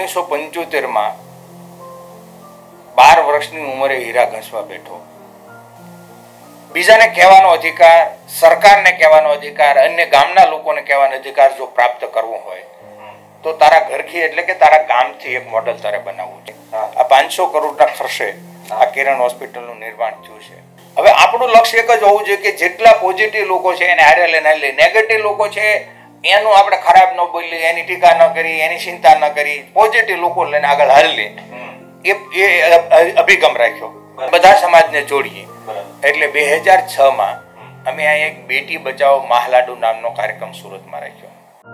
1975 12 વર્ષની ઉંમરે હીરા ઘસવા બેઠો. બીજાને કહેવાનો અધિકાર, સરકારને કહેવાનો અધિકાર, અન્ય ગામના લોકોને કહેવાનો અધિકાર જો પ્રાપ્ત કરવો હોય તો તારા ઘરથી એટલે કે તારા ગામથી એક મોડલ તારે બનાવવું છે. આ 500 કરોડના ખર્ચે આ કિરણ હોસ્પિટલનું નિર્માણ થયું છે. હવે આપણું લક્ષ્ય એક જ હોવું જોઈએ કે જેટલા પોઝિટિવ લોકો છે એને હારે લઈને હાલી, નેગેટિવ લોકો છે એનું આપણે ખરાબ ન બોલી, એની ટીકા ન કરી, એની ચિંતા ન કરી, પોઝિટિવ લોકો લઈને આગળ હાલી એ અભિગમ રાખ્યો. બધા સમાજને જોડીએ. એટલે 2006માં અમે આ એક બેટી બચાવો મહાલાડુ નામનો કાર્યક્રમ સુરતમાં રાખ્યો.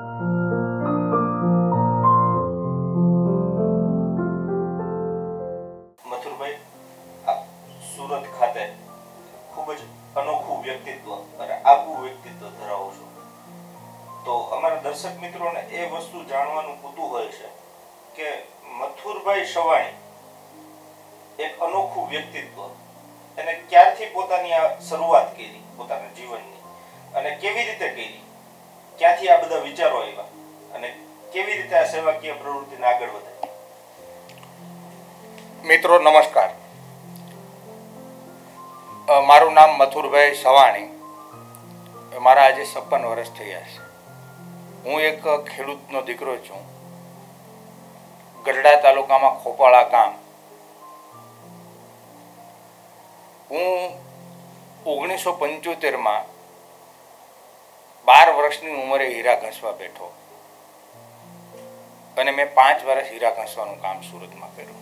મથુરભાઈ, આપ સુરત ખાતે ખૂબ જ અનોખું વ્યક્તિત્વ અને આગવું વ્યક્તિત્વ ધરાવો છો. તો અમારા દર્શક મિત્રોને એ વસ્તુ જાણવાનું કુતૂહલ છે કે મથુરભાઈ સવાણી એક અનોખું વ્યક્તિત્વ, એને ક્યારથી પોતાની આ શરૂઆત કરી પોતાના જીવનની, અને કેવી રીતે કરી, ક્યાંથી આ બધા વિચારો આવ્યા અને કેવી રીતે આ સેવાકીય પ્રવૃત્તિને આગળ વધારી? મિત્રો નમસ્કાર, મારું નામ મથુરભાઈ સવાણી. મારા આજે 56 વર્ષ થયા છે. હું એક ખેડૂતનો દીકરો છું. ગઢડા તાલુકામાં ખોપાળા ગામ. હું 1975માં 12 વર્ષની ઉંમરે હીરા ઘસવા બેઠો અને મેં 5 વર્ષ હીરા ઘસવાનું કામ સુરતમાં કર્યું.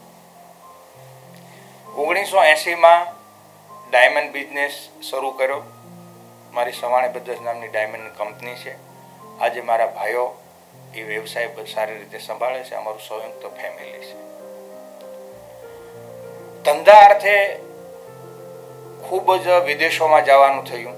1980માં ડાયમંડ બિઝનેસ શરૂ કર્યો. મારી સવાણી બ્રધર્સ નામની ડાયમંડની કંપની છે. આજે મારા ભાઈઓ એ વ્યવસાય સારી રીતે સંભાળે છે. અમારું સંયુક્ત ફેમિલી છે. ધંધા અર્થે ખૂબ જ વિદેશોમાં જવાનું થયું,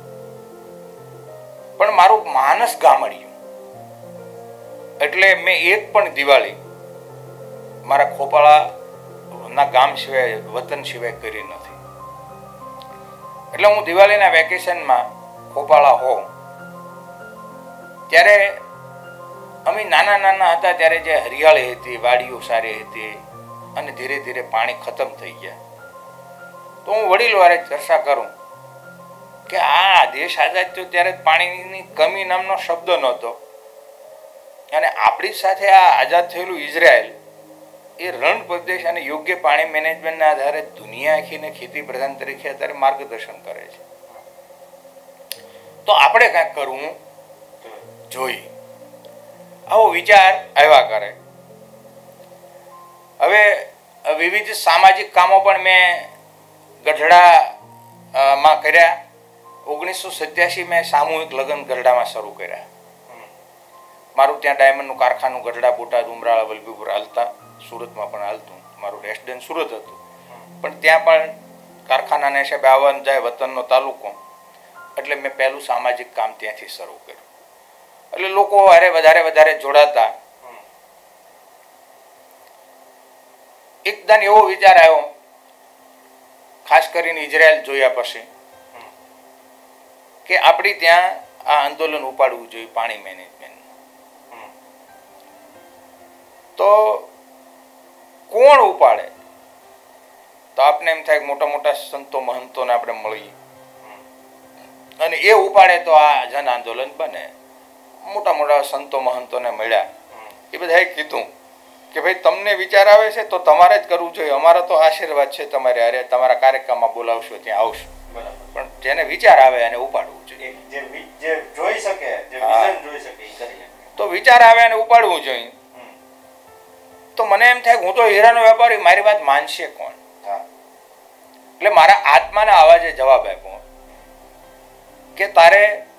પણ મારું માનસ ગામડ્યું. એટલે મેં એક પણ દિવાળી મારા ખોપાળાના ગામ સિવાય, વતન સિવાય કરી નથી. એટલે હું દિવાળીના વેકેશનમાં ખોપાળા હોઉં ત્યારે અમે નાના હતા ત્યારે જે હરિયાળી હતી, વાડીઓ સારી હતી, અને ધીરે ધીરે પાણી ખતમ થઈ ગયા. તો હું વડીલો વારે ચર્ચા કરું કે આ દેશ આઝાદ થયો ત્યારે પાણીની કમી નામનો શબ્દ નહોતો, અને આપણી સાથે આ આઝાદ થયેલું ઇઝરાયલ એ રણ પ્રદેશ અને યોગ્ય પાણી મેનેજમેન્ટના આધારે દુનિયા આખીને ખેતી પ્રધાન તરીકે અત્યારે માર્ગદર્શન કરે છે. તો આપણે કાંઈક કરવું જોઈએ. આવો વિચાર આવ્યા કરે. હવે વિવિધ સામાજિક કામો પણ મેં ગઢડામાં કર્યા. 1987 મેં સામૂહિક લગ્ન ગઢડામાં શરૂ કર્યા. મારું ત્યાં ડાયમંડનું કારખાનું ગઢડા, બોટાદ, ઉમરાળા, વલભીપુર હાલતા. સુરતમાં પણ હાલતું. મારું રેસિડેન્સ સુરત હતું, પણ ત્યાં પણ કારખાનાને હિસાબે આવવાનું જાય, વતનનો તાલુકો. એટલે મેં પહેલું સામાજિક કામ ત્યાંથી શરૂ કર્યું. એટલે લોકો વધારે જોડાતા. એકદમ એવો વિચાર આવ્યો, ખાસ કરીને ઇઝરાયલ જોયા પછી, કે આપણી ત્યાં આ આંદોલન ઉપાડવું જોઈએ પાણી મેનેજમેન્ટ. તો કોણ ઉપાડે? તો આપને એમ થાય મોટા મોટા સંતો મહંતોને આપણે મળીએ અને એ ઉપાડે તો આ જન આંદોલન બને. મોટા મોટા સંતો મહંતોને મળ્યા. એ બધાએ કીધું કે ભાઈ તમને વિચાર આવે છે તો તમારે જ કરવું જોઈએ. અમારા તો આશીર્વાદ છે તમારે, અરે તમારા કાર્યક્રમમાં બોલાવશો ત્યાં આવશું, પણ જેને વિચાર આવે એને ઉપાડવું જોઈએ. જે જોઈ શકે, જે વિઝન જોઈ શકે, તો વિચાર આવે એને ઉપાડવું જોઈએ. તો મને એમ થાય હું તો હીરાનો વેપારી, મારી વાત માનશે કોણ? એટલે મારા આત્માના અવાજે જવાબ આપ્યો કે તારે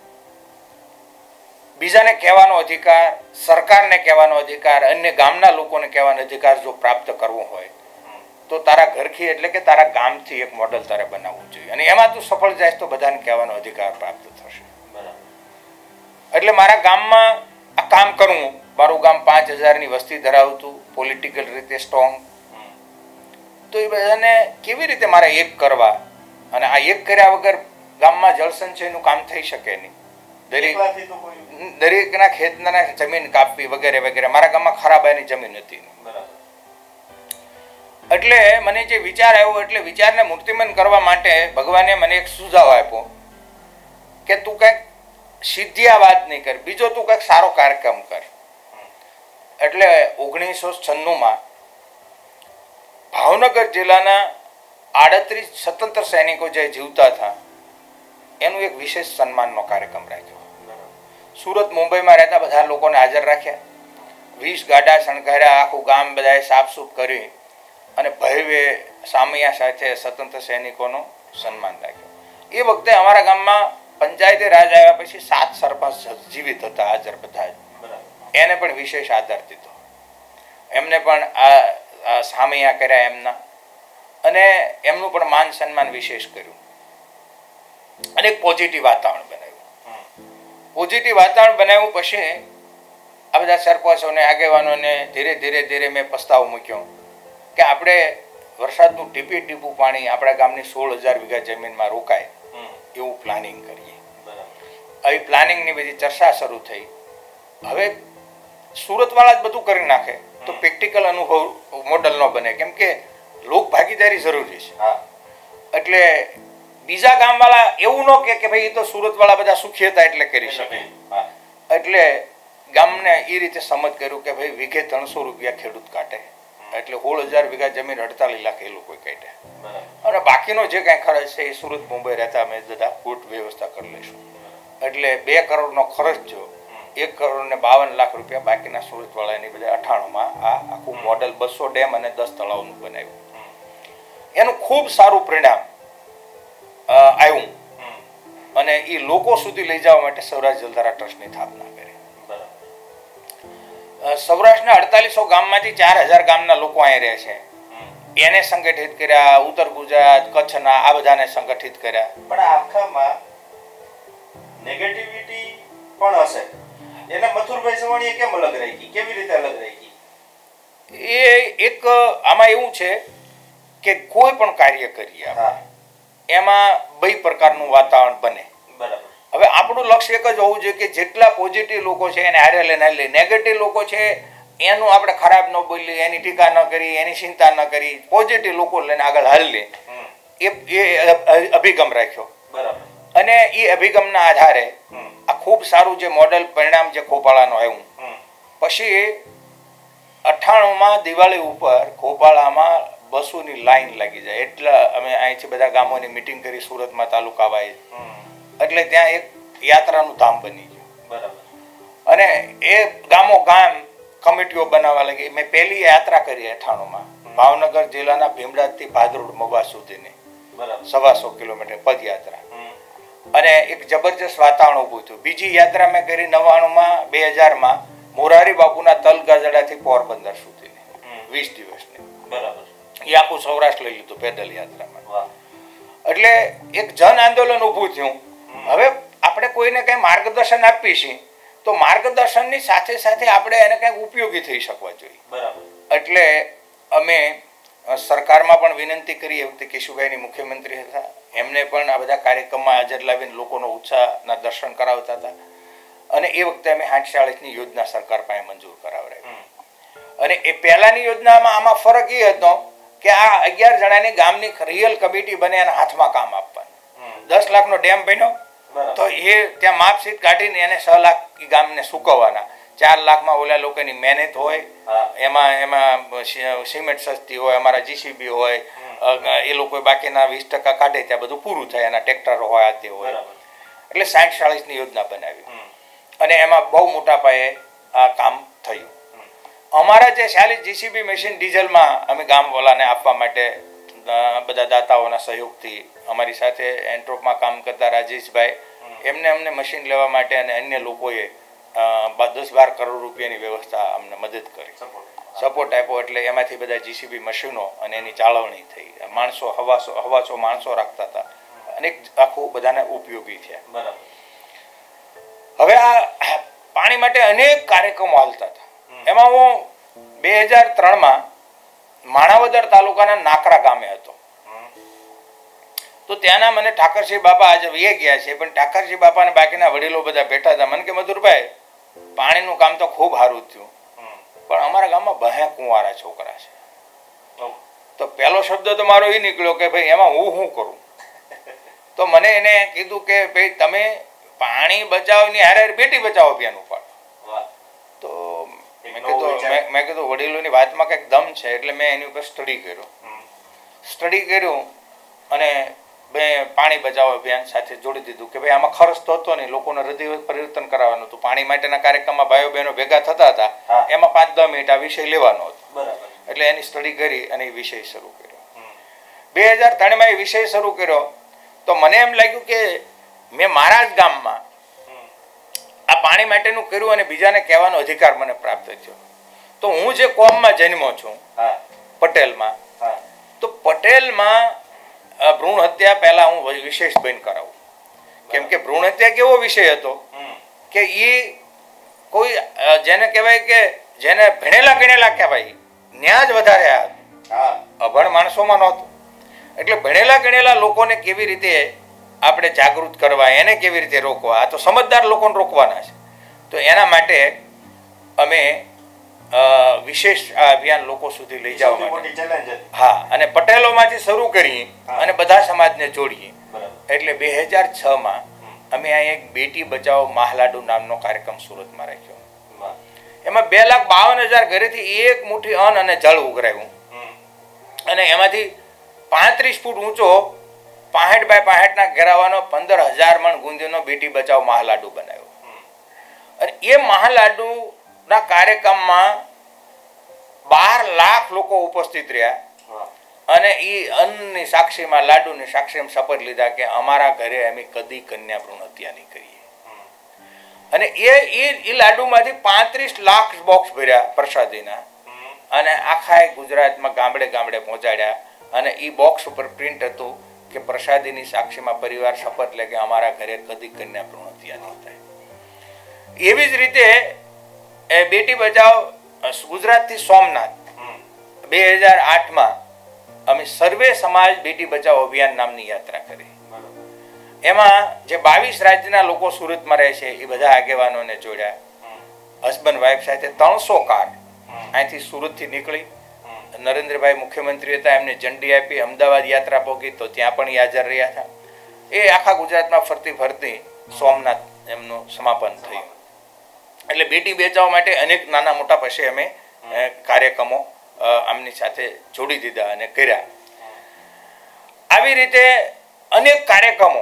બીજાને કહેવાનો અધિકાર, સરકારને કહેવાનો અધિકાર, અન્ય ગામના લોકોને કહેવાનો અધિકાર જો પ્રાપ્ત કરવો હોય તો તારા ઘરથી એટલે કે તારા ગામથી એક મોડલ તારે બનાવવું જોઈએ, અને એમાં તું સફળ જાય તો બધાને કહેવાનો અધિકાર પ્રાપ્ત થશે. એટલે મારા ગામમાં આ કામ કરવું. મારું ગામ 5000ની વસ્તી ધરાવતું, પોલિટિકલ રીતે સ્ટ્રોંગ. તો એ બધાને કેવી રીતે મારે એક કરવા, અને આ એક કર્યા વગર ગામમાં જળ સંચયનું કામ થઈ શકે નહીં. એકલાથી તો કોઈ દરેકના ખેતના જમીન કાપવી વગેરે વગેરે. મારા ગામમાં ખરાબાની જમીન હતી. બરાબર. એટલે મને જે વિચાર આવ્યો એટલે વિચારને મૂર્તિમંત કરવા માટે ભગવાને મને એક સુઝાવ આપ્યો કે તું કંઈક સીધી વાત નહીં કર, બીજો તું કંઈક સારો કાર્યક્રમ કર. એટલે 1996માં ભાવનગર જિલ્લાના 38 સ્વતંત્ર સૈનિકો જે જીવતા હતા એનું એક વિશેષ સન્માનનો કાર્યક્રમ રાખ્યો. સુરત મુંબઈમાં રહેતા બધા લોકોને હાજર રાખ્યા, 20 ગાડા શણગાર્યા, આખું ગામ બધાએ સાફસૂફ કરી અને ભવ્ય સામૈયા સાથે સ્વતંત્ર સૈનિકોનું સન્માન રાખ્યું. એ વખતે અમારા ગામમાં પંચાયતી રાજ આવ્યા પછી 7 સરપંચ જીવિત હતા હાજર બધા. એને પણ વિશેષ આદર દીધો, એમને પણ આ સામૈયા કર્યા એમના, અને એમનું પણ માન સન્માન વિશેષ કર્યું અને એક પોઝિટિવ વાતાવરણ બનાવ્યું. પોઝિટિવ વાતાવરણ બનાવ્યું પછી આ બધા સરપંચોને આગેવાનોને ધીરે ધીરે મેં પ્રસ્તાવ મૂક્યો કે આપણે વરસાદનું ટીપી ટીપું પાણી આપણા ગામની 16,000 વીઘા જમીનમાં રોકાય એવું પ્લાનિંગ કરીએ. આવી પ્લાનિંગની બધી ચર્ચા શરૂ થઈ. હવે સુરતવાળા જ બધું કરી નાખે તો પ્રેક્ટિકલ અનુભવ મોડલ ન બને, કેમ કે લોક ભાગીદારી જરૂરી છે. એટલે બીજા ગામવાળા એવું ન કે ભાઈ એ તો સુરતવાળા બધા સુખી હતા એટલે કરી શકે. એટલે ગામને એ રીતે સમજ કર્યું કે ભાઈ વીઘે 300 રૂપિયા ખેડૂત કાઢે, એટલે 16,000 વીઘા જમીન 48 લાખ એ લોકો કાઢે, અને બાકીનો જે કાંઈ ખર્ચ છે એ સુરત મુંબઈ રહેતા અમે બધા ફૂટ વ્યવસ્થા કરી લઈશું. એટલે 2 કરોડનો ખર્ચ જો 1,52 લાખ રૂપિયા બાકીના સુરતવાળાની બધા 98માં આ આખું મોડલ 200 ડેમ અને 10 તળાવનું બનાવ્યું. એનું ખૂબ સારું પરિણામ આવ્યું અને એ લોકો સુધી લઈ જવા માટે સૌરાષ્ટ્ર જલધારા ટ્રસ્ટની સ્થાપના કરી. સૌરાષ્ટ્રના 4800 ગામમાંથી 4,000 ગામના લોકો અહીં રહે છે, એને સંગઠિત કર્યા. ઉત્તર ગુજરાત, કચ્છના આ બધાને સંગઠિત કર્યા. પણ આખામાં નેગેટિવિટી પણ હશે, એને મથુરભાઈ સવાણીએ કેમ અલગ રાખી, કેવી રીતે અલગ રાખી? એ એક આમાં એવું છે કે કોઈ પણ કાર્ય કરીએ એમાં 2 પ્રકારનું વાતાવરણ બને. બરાબર. હવે આપણું લક્ષ્ય એક જ હોવું જોઈએ કે જેટલા પોઝિટિવ લોકો છે એને હારે લઈને હારી, નેગેટિવ લોકો છે એનું આપણે ખરાબ ન બોલીએ, એની ટીકા ન કરી, એની ચિંતા ન કરી, પોઝિટિવ લોકો લઈને આગળ હાલી એ અભિગમ રાખ્યો. બરાબર. અને એ અભિગમના આધારે આ ખૂબ સારું જે મોડલ પરિણામ જે ખોપાળાનું આવ્યું. પછી 98માં દિવાળી ઉપર ખોપાળામાં બસોની લાઈન લાગી જાય, એટલા અમે અહીંથી બધા ગામોની મિટિંગ કરી સુરતમાં તાલુકા વાઇઝ, એટલે ત્યાં એક યાત્રાનું ધામ બની ગયું. બરાબર. અને એ ગામો ગામ કમિટીઓ બનાવવા લાગી. મેં પહેલી યાત્રા કરી 98માં ભાવનગર જિલ્લાના ભીમડાથી ભાદરોડ મવા સુધીની 125 કિલોમીટર પદયાત્રા, અને એક જબરજસ્ત વાતાવરણ ઊભું થયું. બીજી યાત્રા મેં કરી 99માં 2000માં મોરારી બાપુના તલ ગાજડાથી પોરબંદર સુધીની 20 દિવસની. બરાબર. એ આખું સૌરાષ્ટ્ર લઈ લીધું પેદલ યાત્રામાં. એટલે એક જન આંદોલન ઊભું થયું. હવે આપણે કોઈને કંઈ માર્ગદર્શન આપીએ છીએ તો માર્ગદર્શનની સાથે સાથે આપણે એને કંઈક ઉપયોગી થઈ શકવા જોઈએ. બરાબર. એટલે અમે સરકારમાં પણ વિનંતી કરી. એ વખતે કેશુભાઈની મુખ્યમંત્રી હતા, એમને પણ આ બધા કાર્યક્રમમાં હાજર લાવીને લોકોનો ઉત્સાહના દર્શન કરાવતા હતા. અને એ વખતે અમે 48ની યોજના સરકાર પાસે મંજૂર કરાવડાવી. અને એ પહેલાની યોજનામાં આમાં ફરક એ હતો કે આ 11 જણાની ગામની રિયલ કમિટી બને એના હાથમાં કામ આપવાનું. 10 લાખનો ડેમ બન્યો તો એ ત્યાં માર્કશીટ કાઢીને એને 6 લાખ ગામને સૂકવવાના. 4 લાખમાં ઓલા લોકોની મહેનત હોય, એમાં સિમેન્ટ સસ્તી હોય, અમારા જીસીબી હોય, એ લોકો બાકીના 20% કાઢે, ત્યાં બધું પૂરું થાય. એના ટ્રેક્ટરો હોય, આ તે હોય. એટલે 60-40ની યોજના બનાવી અને એમાં બહુ મોટા પાયે આ કામ થયું. અમારા જે 40 જીસીબી મશીન ડીઝલમાં અમે ગામવાળાને આપવા માટે બધા દાતાઓના સહયોગથી, અમારી સાથે એન્ટ્રોપમાં કામ કરતા રાજેશભાઈ, એમને અમને મશીન લેવા માટે અને અન્ય લોકોએ 10-12 કરોડ રૂપિયાની વ્યવસ્થા અમને મદદ કરી, સપોર્ટ આપ્યો. એટલે એમાંથી બધા જીસીબી મશીનો અને એની જાળવણી થઈ. માણસો હવાસો માણસો રાખતા હતા અને આખું બધાને ઉપયોગી થયા. હવે આ પાણી માટે અનેક કાર્યક્રમો હાલતા હતા. એમાં હું 2003માં માણાવદર તાલુકાના નાકરા ગામે હતો. તો ત્યાંના મને ઠાકરસિંહ બાપા આજે વહી ગયા છે, પણ ઠાકરસિંહ બાપાને બાકીના વડીલો બધા બેઠા હતા. મને કે મધુરભાઈ, પાણીનું કામ તો ખૂબ સારું થયું, પણ અમારા ગામમાં બહે કુંવારા છોકરા છે. તો પહેલો શબ્દ તો મારો એ નીકળ્યો કે ભાઈ એમાં હું શું કરું? તો મને એને કીધું કે ભાઈ તમે પાણી બચાવની હારે બેટી બચાવો અભિયાન ઉપાડો. તો મેં કીધું વડીલોની વાતમાં કંઈક દમ છે, એટલે મેં એની ઉપર સ્ટડી કર્યું અને મેં પાણી બચાવો અભિયાન સાથે જોડી દીધું કે ભાઈ આમાં ખર્ચ તો હતો નહીં, લોકોને હૃદય પરિવર્તન કરાવવાનું હતું. પાણી માટેના કાર્યક્રમમાં ભાઈઓ બહેનો ભેગા થતા હતા, એમાં 5-10 મિનિટ આ વિષય લેવાનો હતો. એટલે એની સ્ટડી કરી અને એ વિષય શરૂ કર્યો. 2003માં એ વિષય શરૂ કર્યો તો મને એમ લાગ્યું કે મેં મારા જ ગામમાં આ પાણી માટેનું કર્યું અને બીજાને કહેવાનો અધિકાર મને પ્રાપ્ત થયો. તો હું જે કોમમાં જન્મો છું પટેલમાં, તો પટેલમાં ભ્રૂણ હત્યા પહેલા હું વિશેષ બંધ કરાવું. કેમ કે ભ્રૂણ હત્યા કેવો વિષય હતો કે એ કોઈ જેને કહેવાય કે જેને ભણેલા ગણેલા કહેવાય ન્યા જ વધારે અભણ માણસોમાં નહોતું. એટલે ભણેલા ગણેલા લોકોને કેવી રીતે આપણે જાગૃત કરવા, એને કેવી રીતે રોકવા, આ તો સમજદાર લોકોને રોકવાના છે. તો એના માટે અમે વિશેષ આ અભિયાન લોકો સુધી લઈ જવા માટે, હા, અને પટેલોમાંથી શરૂ કરી અને બધા સમાજને જોડીએ. એટલે 2006માં અમે અહીં એક બેટી બચાવો મહાલાડુ નામનો કાર્યક્રમ સુરતમાં રાખ્યો. એમાં 2,52,000 ઘરેથી 1 મુઠ્ઠી અન્ન અને જળ ઉઘરાયું અને એમાંથી 35 ફૂટ ઊંચો 65 બાય 65ના ઘેરાવાનો 15,000 મણ ગુંદીનો બેટી બચાવો મહાલાડુ બનાવ્યો. અને એ મહાલાડુના કાર્યક્રમમાં 12 લાખ લોકો ઉપસ્થિત રહ્યા અને એ અન્નની સાક્ષીમાં, લાડુની સાક્ષીમાં શપથ લીધા કે અમારા ઘરે અમે કદી કન્યા ભ્રૂણ હત્યા નહીં કરીએ. અને એ લાડુમાંથી 35 લાખ બોક્સ ભર્યા પ્રસાદીના અને આખા ગુજરાતમાં ગામડે ગામડે પહોંચાડ્યા. અને એ બોક્સ ઉપર પ્રિન્ટ હતું કે પ્રસાદીની સાક્ષીમાં પરિવાર શપથ લે કે અમારા ઘરે કદી કન્યા ભ્રૂણ હત્યા નહીં થાય. એવી જ રીતે બેટી બચાવો ગુજરાતથી સોમનાથ 2008માં અમે સર્વે સમાજ બેટી બચાવો અભિયાન નામની યાત્રા કરી. એમાં જે 22 રાજ્યના લોકો સુરતમાં રહે છે એ બધા આગેવાનોને જોડ્યા. હસબન્ડ વાઇફ સાથે 300 કાર અહીંથી સુરતથી નીકળી. નરેન્દ્રભાઈ મુખ્યમંત્રી હતા, એમને ઝંડી આપી. અમદાવાદ યાત્રા પહોંચી તો ત્યાં પણ એ હાજર રહ્યા હતા. એ આખા ગુજરાતમાં ફરતી સોમનાથ એમનું સમાપન થયું. એટલે બેટી બચાવવા માટે અનેક નાના મોટા પછી અમે કાર્યક્રમો આમની સાથે જોડી દીધા અને કર્યા. આવી રીતે અનેક કાર્યક્રમો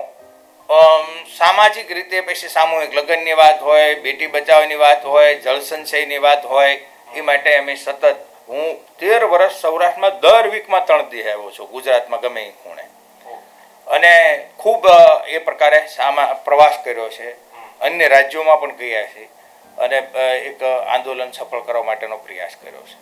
સામાજિક રીતે, પછી સામૂહિક લગ્નની વાત હોય, બેટી બચાવની વાત હોય, જળ સંચયની વાત હોય, એ માટે અમે સતત, હું 13 વર્ષ સૌરાષ્ટ્રમાં દર વીકમાં 3 દી આવ્યો છું, ગુજરાતમાં ગમે એ ખૂણે. અને ખૂબ એ પ્રકારે પ્રવાસ કર્યો છે, અન્ય રાજ્યોમાં પણ ગયા છે અને એક આંદોલન સફળ કરવા માટેનો પ્રયાસ કર્યો છે.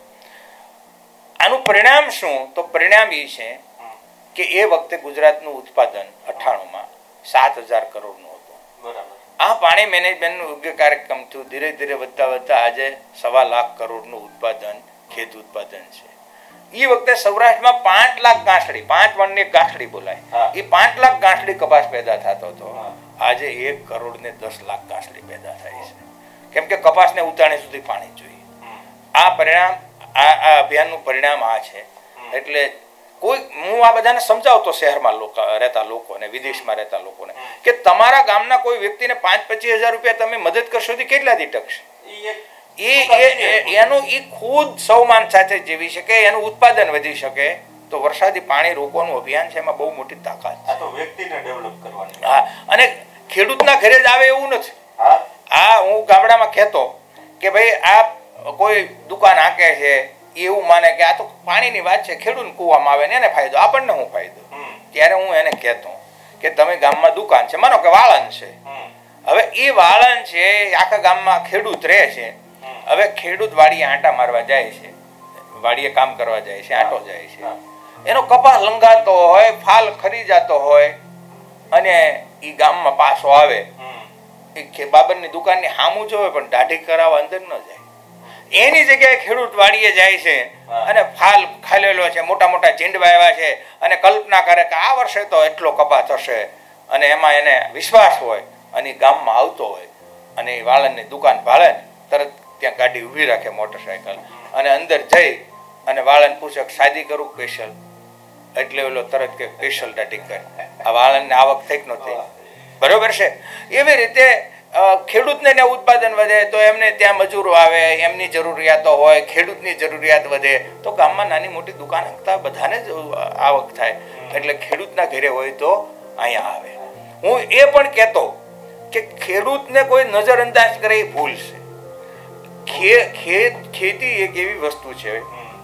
આનું પરિણામ શું? તો પરિણામ એ છે કે એ વખતે ગુજરાતનું ઉત્પાદન 98માં 7,000 કરોડનું હતું. આ પાણી મેનેજમેન્ટનું યોગ્ય કાર્યક્રમ થયું, ધીરે ધીરે વધતા આજે 1.25 લાખ કરોડનું ઉત્પાદન ખેત ઉત્પાદન છે. એ વખતે સૌરાષ્ટ્રમાં 5 લાખ ગાંસડી, 5 મણની ગાંસડી બોલાય, એ 5 લાખ ગાંસડી કપાસ પેદા થતો હતો. આજે 1 કરોડ ને 10 લાખ ગાંસડી પેદા થાય છે. કેમ કે કપાસને ઉતાણી સુધી પાણી જોઈએ. આ પરિણામ, આ અભિયાનનું પરિણામ આ છે. એટલે હું આ બધાને સમજાવતો, શહેરમાં રહેતા લોકોને, વિદેશમાં રહેતા લોકોને, કે તમારા ગામના કોઈ વ્યક્તિને 5-25 હજાર રૂપિયા તમે મદદ કરશો તો કેટલા દી ટકશે? એનું એ ખુદ સૌમાન સાથે જીવી શકે, એનું ઉત્પાદન વધી શકે. તો વરસાદી પાણી રોકવાનું અભિયાન છે, એમાં બહુ મોટી તાકાત છે. તો વ્યક્તિને ડેવલપ કરવાની. હા, અને ખેડૂતના ઘરે જ આવે એવું નથી. હું ગામડામાં કહેતો કે ભાઈ આ કોઈ દુકાન હાંકે છે, એવું માને કે આ તો પાણીની વાત છે, ખેડૂત કૂવામાં આવે ને એને ફાયદો, આપણને શું ફાયદો? ત્યારે હું એને કહેતો કે તમે ગામમાં દુકાન છે, માનો કે વાળંદ છે, હવે એ વાળંદ છે, આખા ગામમાં ખેડૂત રહે છે. હવે ખેડૂત વાડીએ આંટા મારવા જાય છે, વાડીએ કામ કરવા જાય છે, આંટો જાય છે, એનો કપાસ લંઘાતો હોય, ફાલ ખરી જતો હોય, અને એ ગામમાં પાછો આવે, એ બાબરની દુકાનની સામું જોવે પણ દાઢી કરાવવા અંદર ન જાય. એની જગ્યાએ ખેડૂત વાડીએ જાય છે અને ફાલ ખાલેલો છે, મોટા મોટા ઝીંડવા આવ્યા છે અને કલ્પના કરે કે આ વર્ષે તો એટલો કપા થશે અને એમાં એને વિશ્વાસ હોય અને ગામમાં આવતો હોય અને વાળંદની દુકાન ભાળે ને તરત ત્યાં ગાડી ઊભી રાખે મોટરસાયકલ અને અંદર જઈ અને વાળંદ પૂછે કે શાદી કરું સ્પેશિયલ, એટલે ઓલો તરત કે સ્પેશિયલ દાટી કરે. આ વાળંદને આવક થઈ કે ન થઈ, બરોબર છે. એવી રીતે ખેડૂતને ઉત્પાદન વધે તો એમને ત્યાં મજૂરો આવે, એમની જરૂરિયાતો હોય, ખેડૂતની જરૂરિયાત વધે તો ગામમાં નાની મોટી દુકાન હકતા બધાને જ આવક થાય. એટલે ખેડૂતના ઘરે હોય તો અહીંયા આવે. હું એ પણ કહેતો કે ખેડૂતને કોઈ નજરઅંદાજ કરે એ ભૂલ છે. ખેતી એક એવી વસ્તુ છે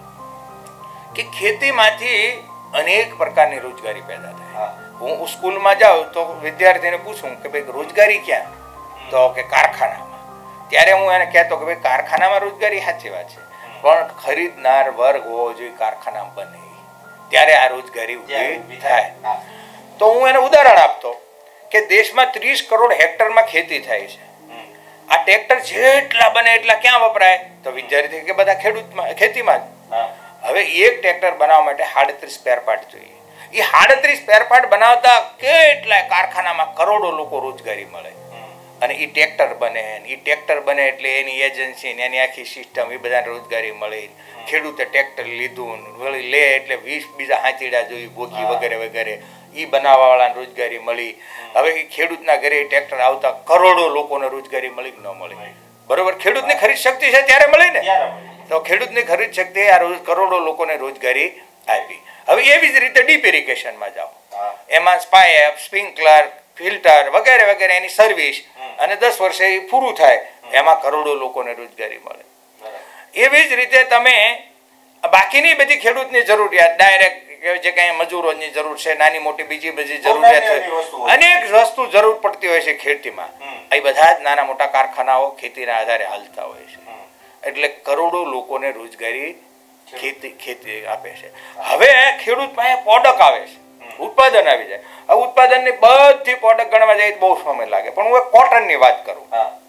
કે ખેતીમાંથી અનેક પ્રકારની રોજગારી પેદા થાય. હું સ્કૂલમાં જાઉં તો વિદ્યાર્થીને પૂછું કે ભાઈ રોજગારી ક્યાં, તો કે કારખાનામાં. ત્યારે હું એને કહેતો કે ભાઈ કારખાનામાં રોજગારી સાચી વાત છે, પણ ખરીદનાર વર્ગ હોવો જોઈએ કારખાનામાં બને, ત્યારે આ રોજગારી ઊભી થાય. તો હું એને ઉદાહરણ આપતો કે દેશમાં 30 કરોડ હેક્ટરમાં ખેતી થાય છે. આ ટ્રેક્ટર જેટલા બને એટલા ક્યાં વપરાય, તો વિદ્યાર્થી કે બધા ખેડૂતમાં ખેતીમાં જ. હવે એક ટ્રેક્ટર બનાવવા માટે 37 સ્પેર પાર્ટ જોઈએ. એ 37 સ્પેર પાર્ટ બનાવતા કેટલાય કારખાનામાં કરોડો લોકો રોજગારી મળે અને એ ટ્રેક્ટર બને એટલે એની એજન્સી ને એની આખી સિસ્ટમ એ બધાને રોજગારી મળે. ખેડૂતે ટ્રેક્ટર લીધું વળી લે એટલે 20 બીજા હાંચીડા જોઈ બોકી વગેરે વગેરે એ બનાવવાવાળાને રોજગારી મળી. હવે એ ખેડૂતના ઘરે ટ્રેક્ટર આવતા કરોડો લોકોને રોજગારી મળી કે ન મળે, બરોબર. ખેડૂતની ખરીદ શક્તિ છે ત્યારે મળી ને, તો ખેડૂતની ખરીદ શક્તિ આ કરોડો લોકોને રોજગારી આપી. હવે એવી જ રીતે ડીપ ઇરિગેશનમાં જાઓ, એમાં પાઇપ, સ્પ્રિંકલર, ફિલ્ટર વગેરે વગેરે એની સર્વિસ અને 10 વર્ષે એ પૂરું થાય, એમાં કરોડો લોકોને રોજગારી મળે. એવી જ રીતે તમે બાકીની બધી ખેડૂતની જરૂરિયાત ડાયરેક્ટ જે કાંઈ મજૂરોની જરૂર છે, નાની મોટી બીજી બધી જરૂરિયાત અનેક વસ્તુ જરૂર પડતી હોય છે ખેતીમાં. એ બધા જ નાના મોટા કારખાનાઓ ખેતીના આધારે હાલતા હોય છે. એટલે કરોડો લોકોને રોજગારી ખેતી આપે છે. હવે ખેડૂત પાસે પ્રોડક્ટ આવે છે, ઉત્પાદન આવી જાય. આ ઉત્પાદનની બધી પ્રોડક્ટ ગણવા જાય તો બહુ સમય લાગે, પણ હું એક કોટનની વાત કરું.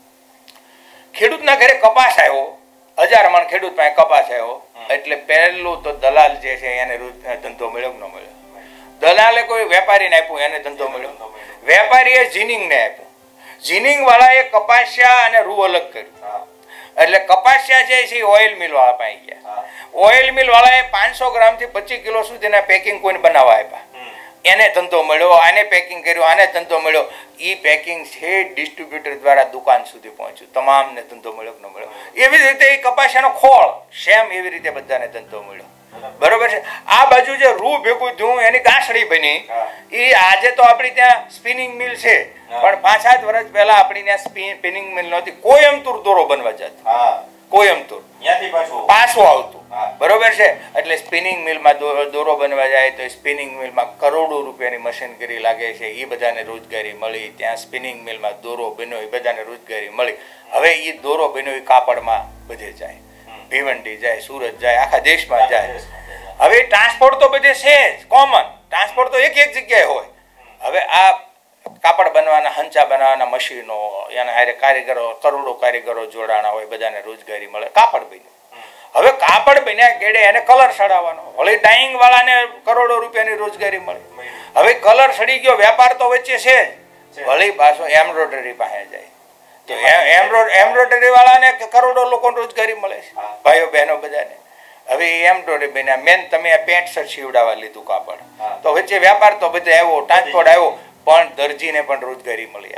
ખેડૂતના ઘરે કપાસ આવ્યો, 1000 મણ ખેડૂત પાસે કપાસ આવ્યો એટલે પહેલું તો દલાલ જે છે એને ધંધો મળ્યો કે ન મળ્યો? દલાલે કોઈ વેપારીને આપ્યું, એને ધંધો મળ્યો. વેપારીએ જીનિંગને આપ્યું, જીનિંગ વાળાએ કપાસિયા અને રૂ અલગ કર્યું. એટલે કપાસિયા જે છે એ ઓઇલ મિલ વાળા પાસે ગયા. ઓઇલ મિલ વાળાએ 500 ગ્રામથી 25 કિલો સુધીના પેકિંગ કોઈને બનાવવા આપ્યા, એને ધંધો મળ્યો. આને પેકિંગ કર્યું, આને ધંધો મળ્યો. એ પેકિંગ છે ડિસ્ટ્રીબ્યુટર દ્વારા દુકાન સુધી પહોંચ્યું, તમામને ધંધો મળ્યો કે ન મળ્યો? એવી જ રીતે એ કપાસિયાનો ખોળ સેમ એવી રીતે બધાને ધંધો મળ્યો, બરોબર છે. આ બાજુ જે રૂ ભેગું થયું એની ગાંસડી બની. એ આજે તો આપણી ત્યાં સ્પિનિંગ મિલ છે, પણ 5-7 વર્ષ પહેલા આપણી ત્યાં સ્પિનિંગ મિલ નહોતી. કોયમતુર દોરો બનવા જતો, કોયમતુર પાછું આવતું, બરોબર છે. એટલે સ્પિનિંગ મિલમાં દોરો બનવા જાય તો સ્પિનિંગ મિલમાં કરોડો રૂપિયાની મશીનરી લાગે છે, એ બધાને રોજગારી મળી. ત્યાં સ્પિનિંગ મિલમાં દોરો બન્યો, એ બધાને રોજગારી મળી. હવે એ દોરો બન્યો એ કાપડમાં બધે જાય, ભીવંડી જાય, સુરત જાય, આખા દેશમાં જાય. હવે ટ્રાન્સપોર્ટ તો બધે છે જ, કોમન ટ્રાન્સપોર્ટ તો એક જગ્યાએ હોય. હવે આ કાપડ બનવાના, હંચા બનાવવાના મશીનો, એના હારે કારીગરો, કરોડો કારીગરો જોડાણા હોય, બધાને રોજગારી મળે. કાપડ બન્યું. હવે કાપડ બન્યા કેડે એને કલર સડાવવાનો, વળી ડાઈંગ વાળાને કરોડો રૂપિયાની રોજગારી મળે. હવે કલર સડી ગયો, વેપાર તો વચ્ચે છે જ, વળી પાછો એમ્બ્રોઇડરી પાસે જાય તો એમ્બ્રોઇડરી વાળાને કરોડો લોકોને રોજગારી મળે છે, ભાઈઓ બહેનો બધાને. હવે એમ્બ્રોઇડરી બન્યા. મેન તમે આ પેન્ટ શર્ટ સીવડાવવા લીધું કાપડ, તો વચ્ચે વેપાર તો બધે આવ્યો, ટ્રાન્સપોર્ટ આવ્યો, પણ દરજીને પણ રોજગારી મળી.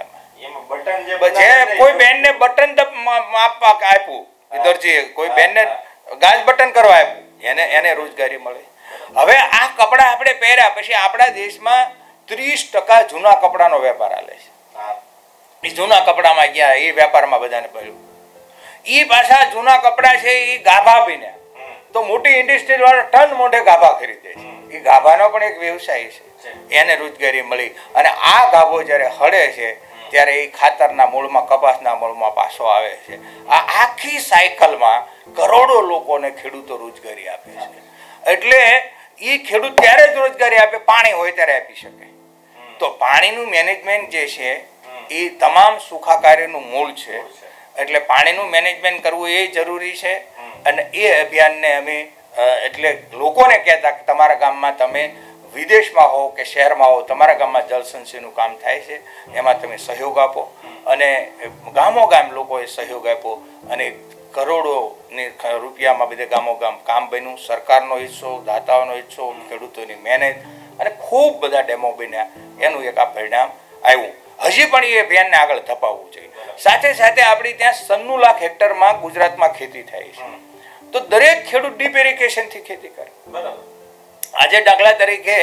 આમાં કોઈ બેનને બટન આપવા આપ્યું, દરજીએ કોઈ બેનને ગાજ બટન કરવા આપ્યું, એને રોજગારી મળે. હવે આ કપડા આપણે પહેર્યા પછી આપણા દેશમાં 30% જૂના કપડાનો વેપાર હાલે છે. એ જૂના કપડામાં ગયા, એ વેપારમાં બધાને પડ્યું. એ પાછા જૂના કપડા છે એ ગાભા પીને તો મોટી ઇન્ડસ્ટ્રી વાળા ટન મોઢે ગાભા ખરીદે છે. એ ગાભાનો પણ એક વ્યવસાય છે, એને રોજગારી મળી. અને આ ગાભો જ્યારે હળે છે ત્યારે એ ખાતરના મૂળમાં, કપાસના મૂળમાં પાછો આવે છે. આ આખી સાયકલમાં કરોડો લોકોને ખેડૂતો રોજગારી આપે છે. એટલે એ ખેડૂત ત્યારે જ રોજગારી આપે, પાણી હોય ત્યારે આપી શકે. તો પાણીનું મેનેજમેન્ટ જે છે એ તમામ સુખાકારીનું મૂળ છે. એટલે પાણીનું મેનેજમેન્ટ કરવું એ જરૂરી છે. અને એ અભિયાનને અમે એટલે લોકોને કહેતા કે તમારા ગામમાં તમે વિદેશમાં હો કે શહેરમાં હો, તમારા ગામમાં જળ સંચયનું કામ થાય છે, એમાં તમે સહયોગ આપો. અને ગામો ગામ લોકોએ સહયોગ આપ્યો અને કરોડોની રૂપિયામાં બધે ગામો ગામ કામ બન્યું. સરકારનો હિસ્સો, દાતાઓનો હિસ્સો, ખેડૂતોની મહેનત અને ખૂબ બધા ડેમો બન્યા. એનું એક આ પરિણામ આવ્યું. હજી પણ એ અભિયાનને આગળ ધપાવવું જોઈએ. સાથે સાથે આપણી ત્યાં 96 લાખ હેક્ટરમાં ગુજરાતમાં ખેતી થાય છે. તો દરેક ખેડૂત ડીપ ઇરિગેશનથી ખેતી કરે. બરાબર. આજે દાખલા તરીકે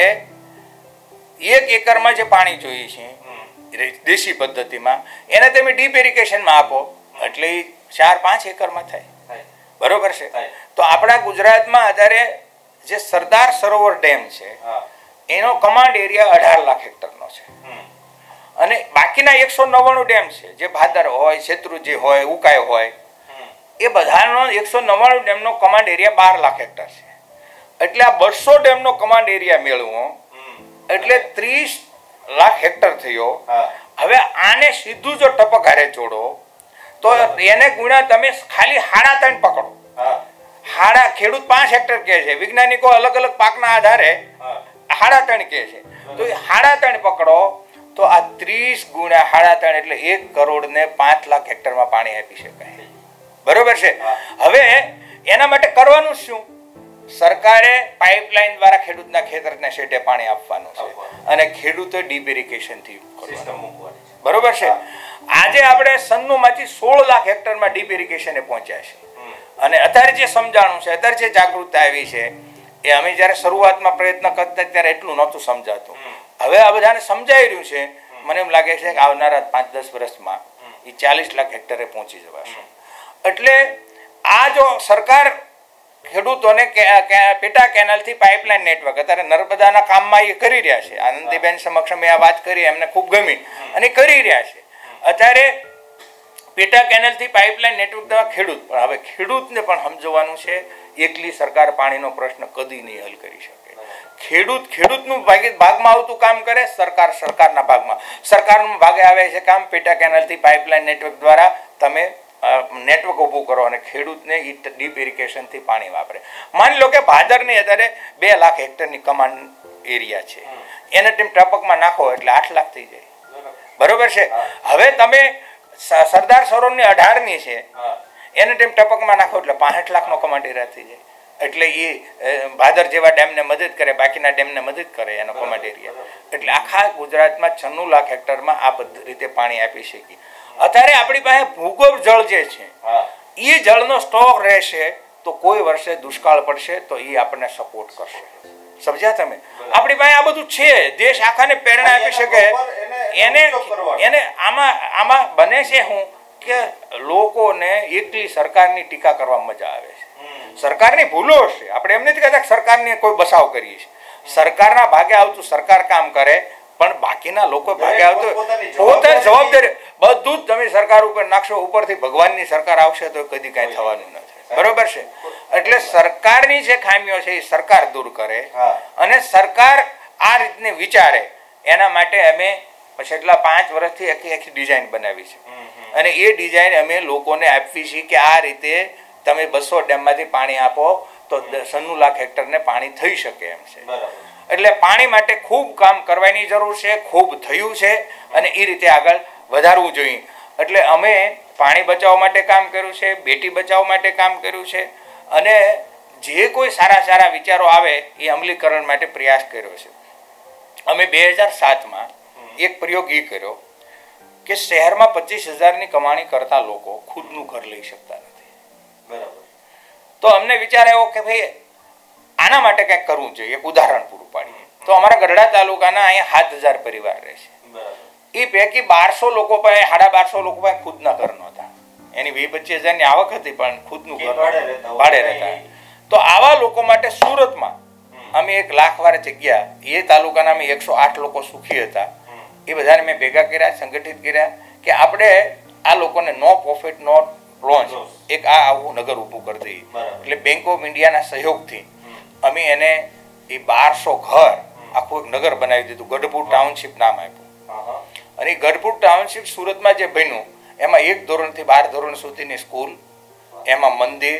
1 એકરમાં જે પાણી જોઈએ છે દેશી પદ્ધતિમાં, એને તમે ડીપ ઇરિગેશનમાં આપો એટલે 4-5 એકરમાં થાય. બરોબર છે. તો આપણા ગુજરાતમાં અત્યારે જે સરદાર સરોવર ડેમ છે એનો કમાન્ડ એરિયા 18 લાખ હેક્ટરનો છે. અને બાકીના 199 ડેમ છે જે ભાદર હોય, શેત્રુંજી હોય, ઉકાઈ હોય, એ બધાનો 199 ડેમનો કમાન્ડ એરિયા 12 લાખ હેક્ટર છે. એટલે આ 200 ડેમનો કમાન્ડ એરિયા મેળવો એટલે 30 લાખ હેક્ટર થયો. હવે આને સીધું જો ટપક હારે જોડો તો એને ગુણ્યા તમે ખાલી 3.5 પકડો. ખેડૂત 5 હેક્ટર કહે છે, વૈજ્ઞાનિકો અલગ અલગ પાકના આધારે 3.5 કહે છે. તો 3.5 પકડો તો આ 30 ગુણ્યા 3.5 એટલે 1 કરોડ ને 5 લાખ હેક્ટરમાં પાણી આપી શકાય. બરોબર છે. હવે એના માટે કરવાનું શું? સરકારે પાઇપલાઇન દ્વારા ખેડૂતના ખેતરના શેઢે પાણી આપવાનું છે અને ખેડૂતો ડીપ ઇરિગેશનથી બરોબર છે. આજે આપણે 96 માંથી 16 લાખ હેક્ટરમાં ડીપ ઇરિગેશને પહોંચ્યા છે. અને અત્યારે જે સમજાણું છે, અત્યારે જે જાગૃતતા આવી છે, એ અમે જ્યારે શરૂઆતમાં પ્રયત્ન કરતા ત્યારે એટલું નહોતું સમજાતું. હવે આ બધાને સમજાઈ રહ્યું છે. મને એમ લાગે છે કે આવનારા 5-10 વર્ષમાં એ 40 લાખ હેક્ટરે પહોંચી જવાશે. એટલે આ જો સરકાર ખેડૂતોને પેટા કેનાલથી પાઇપલાઇન નેટવર્ક અત્યારે નર્મદાના કામમાં એ કરી રહ્યા છે. આનંદીબેન સમક્ષ મેં આ વાત કરી, એમને ખૂબ ગમી અને કરી રહ્યા છે. અત્યારે પેટા કેનાલથી પાઇપલાઇન નેટવર્ક દ્વારા ખેડૂત, પણ હવે ખેડૂતને પણ સમજવાનું છે એકલી સરકાર પાણીનો પ્રશ્ન કદી નહીં હલ કરી શકે. ખેડૂતનું ભાગમાં આવતું કામ કરે, સરકાર સરકારના ભાગમાં, સરકારનું ભાગે આવે છે કામ પેટા કેનાલથી પાઇપલાઇન નેટવર્ક દ્વારા તમે નેટવર્ક ઊભું કરો અને ખેડૂતને ડીપ ઇરિગેશનથી પાણી વાપરે. માની લો કે ભાદરની અત્યારે 2 લાખ હેક્ટરની કમાન્ડ એરિયા છે, એને તેમ ટપકમાં નાખો એટલે 8 લાખ થઈ જાય. બરોબર છે. હવે તમે સરદાર સરોવરની 18ની છે, એને તેમ ટપકમાં નાખો એટલે 65 લાખનો કમાન્ડ એરિયા થઈ જાય. એટલે એ ભાદર જેવા ડેમને મદદ કરે, બાકીના ડેમને મદદ કરે એનો કમાન્ડ એરિયા. એટલે આખા ગુજરાતમાં 96 લાખ હેક્ટરમાં આ રીતે પાણી આપી શકી. અત્યારે આપણી પાસે ભૂગર્ભ જળ જે છે એ જળનો સ્ટોક રહેશે તો કોઈ વર્ષે દુષ્કાળ પડશે તો એ આપણને સપોર્ટ કરશે. સમજ્યા તમે? આપણી પાસે આ બધું છે, દેશ આખાને પ્રેરણા આપી શકે. એને આમાં બને છે હું કે લોકોને એકલી સરકારની ટીકા કરવા મજા આવે છે. સરકારની ભૂલો હશે, આપણે એમ નથી કહેતા કે સરકારની કોઈ બસાવ કરીએ છીએ. સરકારના ભાગે આવતું સરકાર કામ કરે, પણ બાકીના લોકો ભાગે આવતું પોતાની જવાબદારી બધું જ તમે સરકાર ઉપર નાખશો, ઉપરથી ભગવાનની સરકાર આવશે તો કદી કાંઈ થવાનું નથી. બરોબર છે. એટલે સરકારની જે ખામીઓ છે એ સરકાર દૂર કરે અને સરકાર આ રીતને વિચારે. એના માટે અમે છેલ્લા 5 વર્ષથી આખી ડિઝાઇન બનાવી છે અને એ ડિઝાઇન અમે લોકોને આપવી છે કે આ રીતે તમે 200 ડેમમાંથી પાણી આપો તો 96 લાખ હેક્ટરને પાણી થઈ શકે એમ છે. એટલે પાણી માટે ખૂબ કામ કરવાની જરૂર છે, ખૂબ થયું છે અને એ રીતે આગળ વધારવું જોઈએ. એટલે અમે પાણી બચાવવા માટે કામ કર્યું છે, બેટી બચાવ માટે કામ કર્યું છે અને જે કોઈ સારા સારા વિચારો આવે એ અમલીકરણ માટે પ્રયાસ કર્યો છે. અમે 2007માં એક પ્રયોગ એ કર્યો કે શહેરમાં 25,000ની કમાણી કરતા લોકો ખુદનું ઘર લઈ શકતા નથી. બરાબર. તો અમને વિચાર આવ્યો કે ભાઈ આના માટે કંઈક કરવું જોઈએ. એક ઉદાહરણ પૂરું પાડીએ તો અમારા ગઢડા તાલુકાના અહીંયા 7,000 પરિવાર રહે છે. એ પૈકી 1200 લોકો પાસે 1250 લોકો પાસે ખુદના ઘર નહોતા. એની 20-25,000ની આવક હતી પણ ખુદનું ઘર ભાડે રહેતા. તો આવા લોકો માટે સુરતમાં અમે 1 લાખવાર જગ્યા, એ તાલુકાના અમે 108 લોકો સુખી હતા, એ બધાને મેં ભેગા કર્યા, સંગઠિત કર્યા કે આપણે આ લોકોને નો પ્રોફિટ નો લોન્ચ એક આવું નગર ઊભું કરી દઈએ. એટલે બેંક ઓફ ઇન્ડિયાના સહયોગથી અમે એને એ 1200 ઘર આખું એક નગર બનાવી દીધું. ગઢપુર ટાઉનશીપ નામ આપ્યું. અને ગઢપુર ટાઉનશીપ સુરતમાં જે બન્યું એમાં 1 ધોરણથી 12 ધોરણ સુધીની સ્કૂલ, એમાં મંદિર,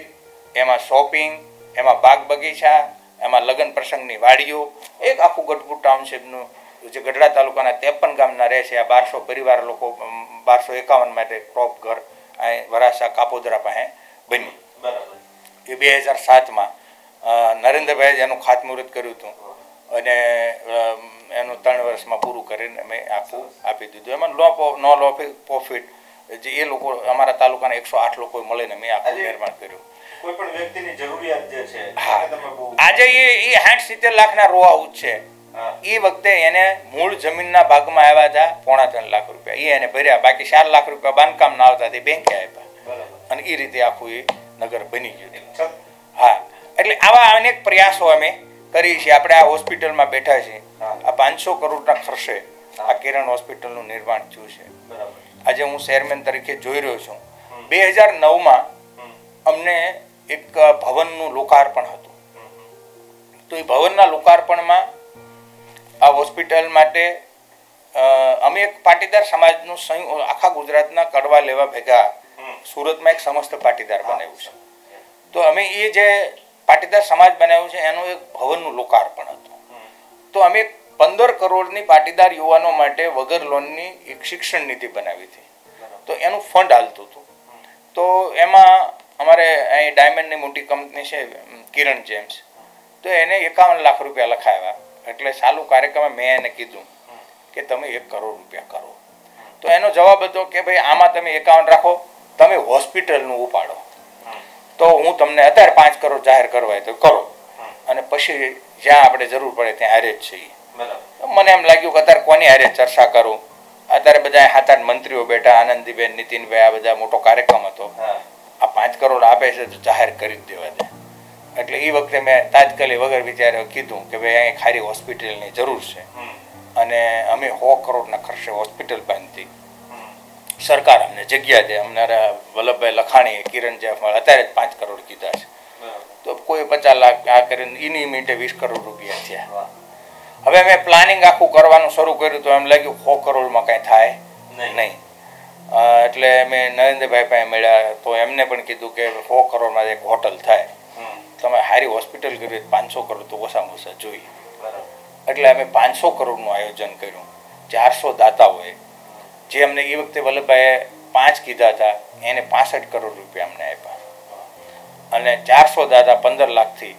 એમાં શોપિંગ, એમાં બાગ બગીચા, એમાં લગ્ન પ્રસંગની વાડીઓ, એક આખું ગઢપુર ટાઉનશીપનું જે ગઢડા તાલુકાના 53 ગામના રહે છે આ 1200 પરિવાર લોકો 1251 માટે ક્રોપ ઘર અહીં વરાસા કાપોદરા પાસે બની. એ 2007માં નરેન્દ્રભાઈએ એનું ખાતમુહૂર્ત કર્યું હતું અને એનું 3 વર્ષમાં પૂરું કરીને અમે આખું આપી દીધું. એમાં નો પ્રોફિટ જે એ લોકો અમારા તાલુકાના 108 લોકો મળીને મેં આખું નિર્માણ કર્યું. કોઈ પણ વ્યક્તિની જરૂરિયાત જે છે આજે એ 60-70 લાખના રોઆઉટ છે. એ વખતે એને મૂળ જમીનના ભાગમાં આવ્યા હતા 3.5 લાખ રૂપિયા, એ એને ભર્યા. બાકી 4 લાખ રૂપિયા બાંધકામ ના આવતા તે બેંકે આપ્યા અને એ રીતે આખું એ નગર બની ગયું. હા, એટલે આવા અનેક પ્રયાસો અમે કરી છીએ. આપણે આ હોસ્પિટલમાં બેઠા છીએ, આ 500 કરોડના ખર્ચે આ કિરણ હોસ્પિટલનું નિર્માણ થયું છે. આજે હું ચેરમેન તરીકે જોઈ રહ્યો છું. 2009માં અમને એક ભવનનું લોકાર્પણ હતું. તો એ ભવનના લોકાર્પણમાં આ હોસ્પિટલ માટે અમે એક પાટીદાર સમાજનું આખા ગુજરાતના કડવા લેવા ભેગા સુરતમાં એક સમસ્ત પાટીદાર બનાવ્યું છે. તો અમે એ જે પાટીદાર સમાજ બનાવ્યું છે એનું એક ભવનનું લોકાર્પણ હતું. તો અમે 15 કરોડની પાટીદાર યુવાનો માટે વગર લોનની એક શિક્ષણ નીતિ બનાવી હતી. તો એનું ફંડ હાલતું હતું. તો એમાં અમારે અહીં ડાયમંડની મોટી કંપની છે કિરણ જેમ્સ, તો એને 51 લાખ રૂપિયા લખાવ્યા. એટલે ચાલુ કાર્યક્રમમાં મેં એને કીધું કે તમે 1 કરોડ રૂપિયા કરો. તો એનો જવાબ હતો કે ભાઈ આમાં તમે 51 રાખો, તમે હોસ્પિટલનું ઉપાડો તો હું તમને અત્યારે 5 કરોડ જાહેર કરવા તો કરો અને પછી જ્યાં આપણે જરૂર પડે ત્યાં હારે જ છીએ. મને એમ લાગ્યું કે અત્યારે કોની હારે ચર્ચા કરું. અત્યારે બધા 7-8 મંત્રીઓ બેઠા, આનંદીબેન, નીતિનભાઈ, આ બધા મોટો કાર્યક્રમ હતો. આ 5 કરોડ આપે છે તો જાહેર કરી જ દેવા દે. એટલે એ વખતે મેં તાત્કાલિક વગર વિચારે કીધું કે ભાઈ અહીં ખારી હોસ્પિટલની જરૂર છે અને અમે 100 કરોડના ખર્ચે હોસ્પિટલ બાંધી. સરકાર અમને જગ્યા દે. અમારા વલ્લભભાઈ લખાણી, કિરણ જેફળ અત્યારે જ 5 કરોડ કીધા છે. તો કોઈ 50 લાખ આ કરીને એની મિનિટે 20 કરોડ રૂપિયા થયા. હવે મેં પ્લાનિંગ આખું કરવાનું શરૂ કર્યું તો એમ લાગ્યું 100 કરોડમાં કાંઈ થાય નહીં. એટલે મેં નરેન્દ્રભાઈ પાસે મળ્યા તો એમને પણ કીધું કે 100 કરોડમાં એક હોટલ થાય. તમે સારી હોસ્પિટલ કરી 500 કરોડ તો ઓછામાં ઓછા જોઈએ. એટલે અમે 500 કરોડનું આયોજન કર્યું. 400 દાતાઓએ, જે અમને એ વખતે વલ્લભભાઈએ 5 કીધા હતા, એને 65 કરોડ રૂપિયા અમને આપ્યા. અને 400 દાતા 15 લાખથી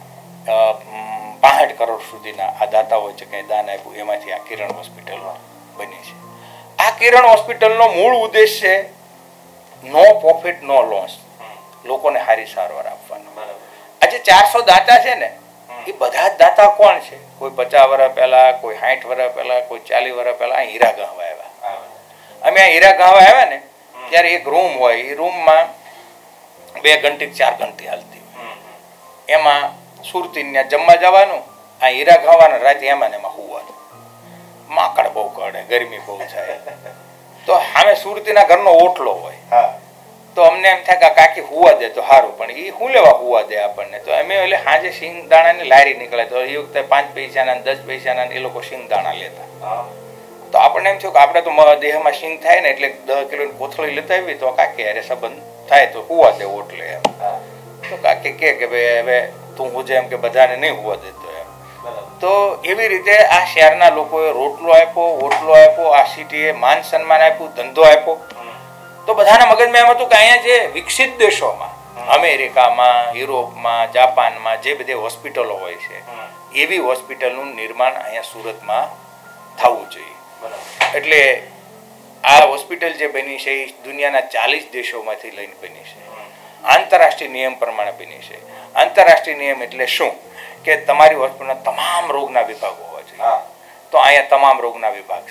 65 કરોડ સુધીના આ દાતાઓ છે કંઈ દાન આપ્યું. એમાંથી આ કિરણ હોસ્પિટલ બની છે. આ કિરણ હોસ્પિટલનો મૂળ ઉદ્દેશ છે નો પ્રોફિટ નો લોસ, લોકોને સારી સારવાર આપવાનો. આજે 400 દાતા છે ને, એ બધા જ દાતા કોણ છે? કોઈ 50 વર્ષ પહેલા, કોઈ 60 વર્ષ પહેલા, કોઈ 40 વર્ષ પહેલા આ હીરા ગહવા આવ્યા. અમે આ હીરા ગહવા આવ્યા ને ત્યારે એક રૂમ હોય, એ રૂમમાં 2 ઘંટી 4 ઘંટી હાલતી હોય. એમાં સુરતી ત્યાં જમવા જવાનું, આ હીરા ગહવાના રાતે એમાં ને એમાં હોવાનું. માકડ બહુ કાઢે, ગરમી બહુ થાય. તો સામે સુરતીના ઘરનો ઓટલો હોય. તો અમને એમ થાય કે કાકી હુવા દે તો સારું, પણ એ શું લેવા હુવા દે આપણને? તો અમે એટલે સાંજે સિંગદાણાની લારી નીકળે. તો એ વખતે 5 પૈસાના 10 પૈસાના એ લોકો સિંગદાણા લેતા. તો આપણને એમ થયું કે આપણે તો દેહમાં સિંગ થાય ને એટલે 10 કિલોની કોથળી લેતા આવી તો કાકી અરે સંબંધ થાય તો હુવા દે ઓટલે એમ. તો કાકી કે ભાઈ હવે તું હુજે એમ કે બધાને નહીં હુવા દેતો એમ. તો એવી રીતે આ શહેરના લોકોએ રોટલો આપ્યો, ઓટલો આપ્યો, આ સિટીએ માન સન્માન આપ્યું, ધંધો આપ્યો. તો બધાના મગજમાં એમ હતું કે અહીંયા જે વિકસિત દેશોમાં, અમેરિકામાં, યુરોપમાં, જાપાનમાં જે બધી હોસ્પિટલો હોય છે એવી હોસ્પિટલનું નિર્માણ અહીંયા સુરતમાં થવું જોઈએ. એટલે આ હોસ્પિટલ જે બની છે એ દુનિયાના 40 દેશોમાંથી લઈને બની છે. આંતરરાષ્ટ્રીય નિયમ પ્રમાણે બની છે. આંતરરાષ્ટ્રીય નિયમ એટલે શું કે તમારી હોસ્પિટલના તમામ રોગના વિભાગો હોવા જોઈએ. તો અહીંયા તમામ રોગના વિભાગ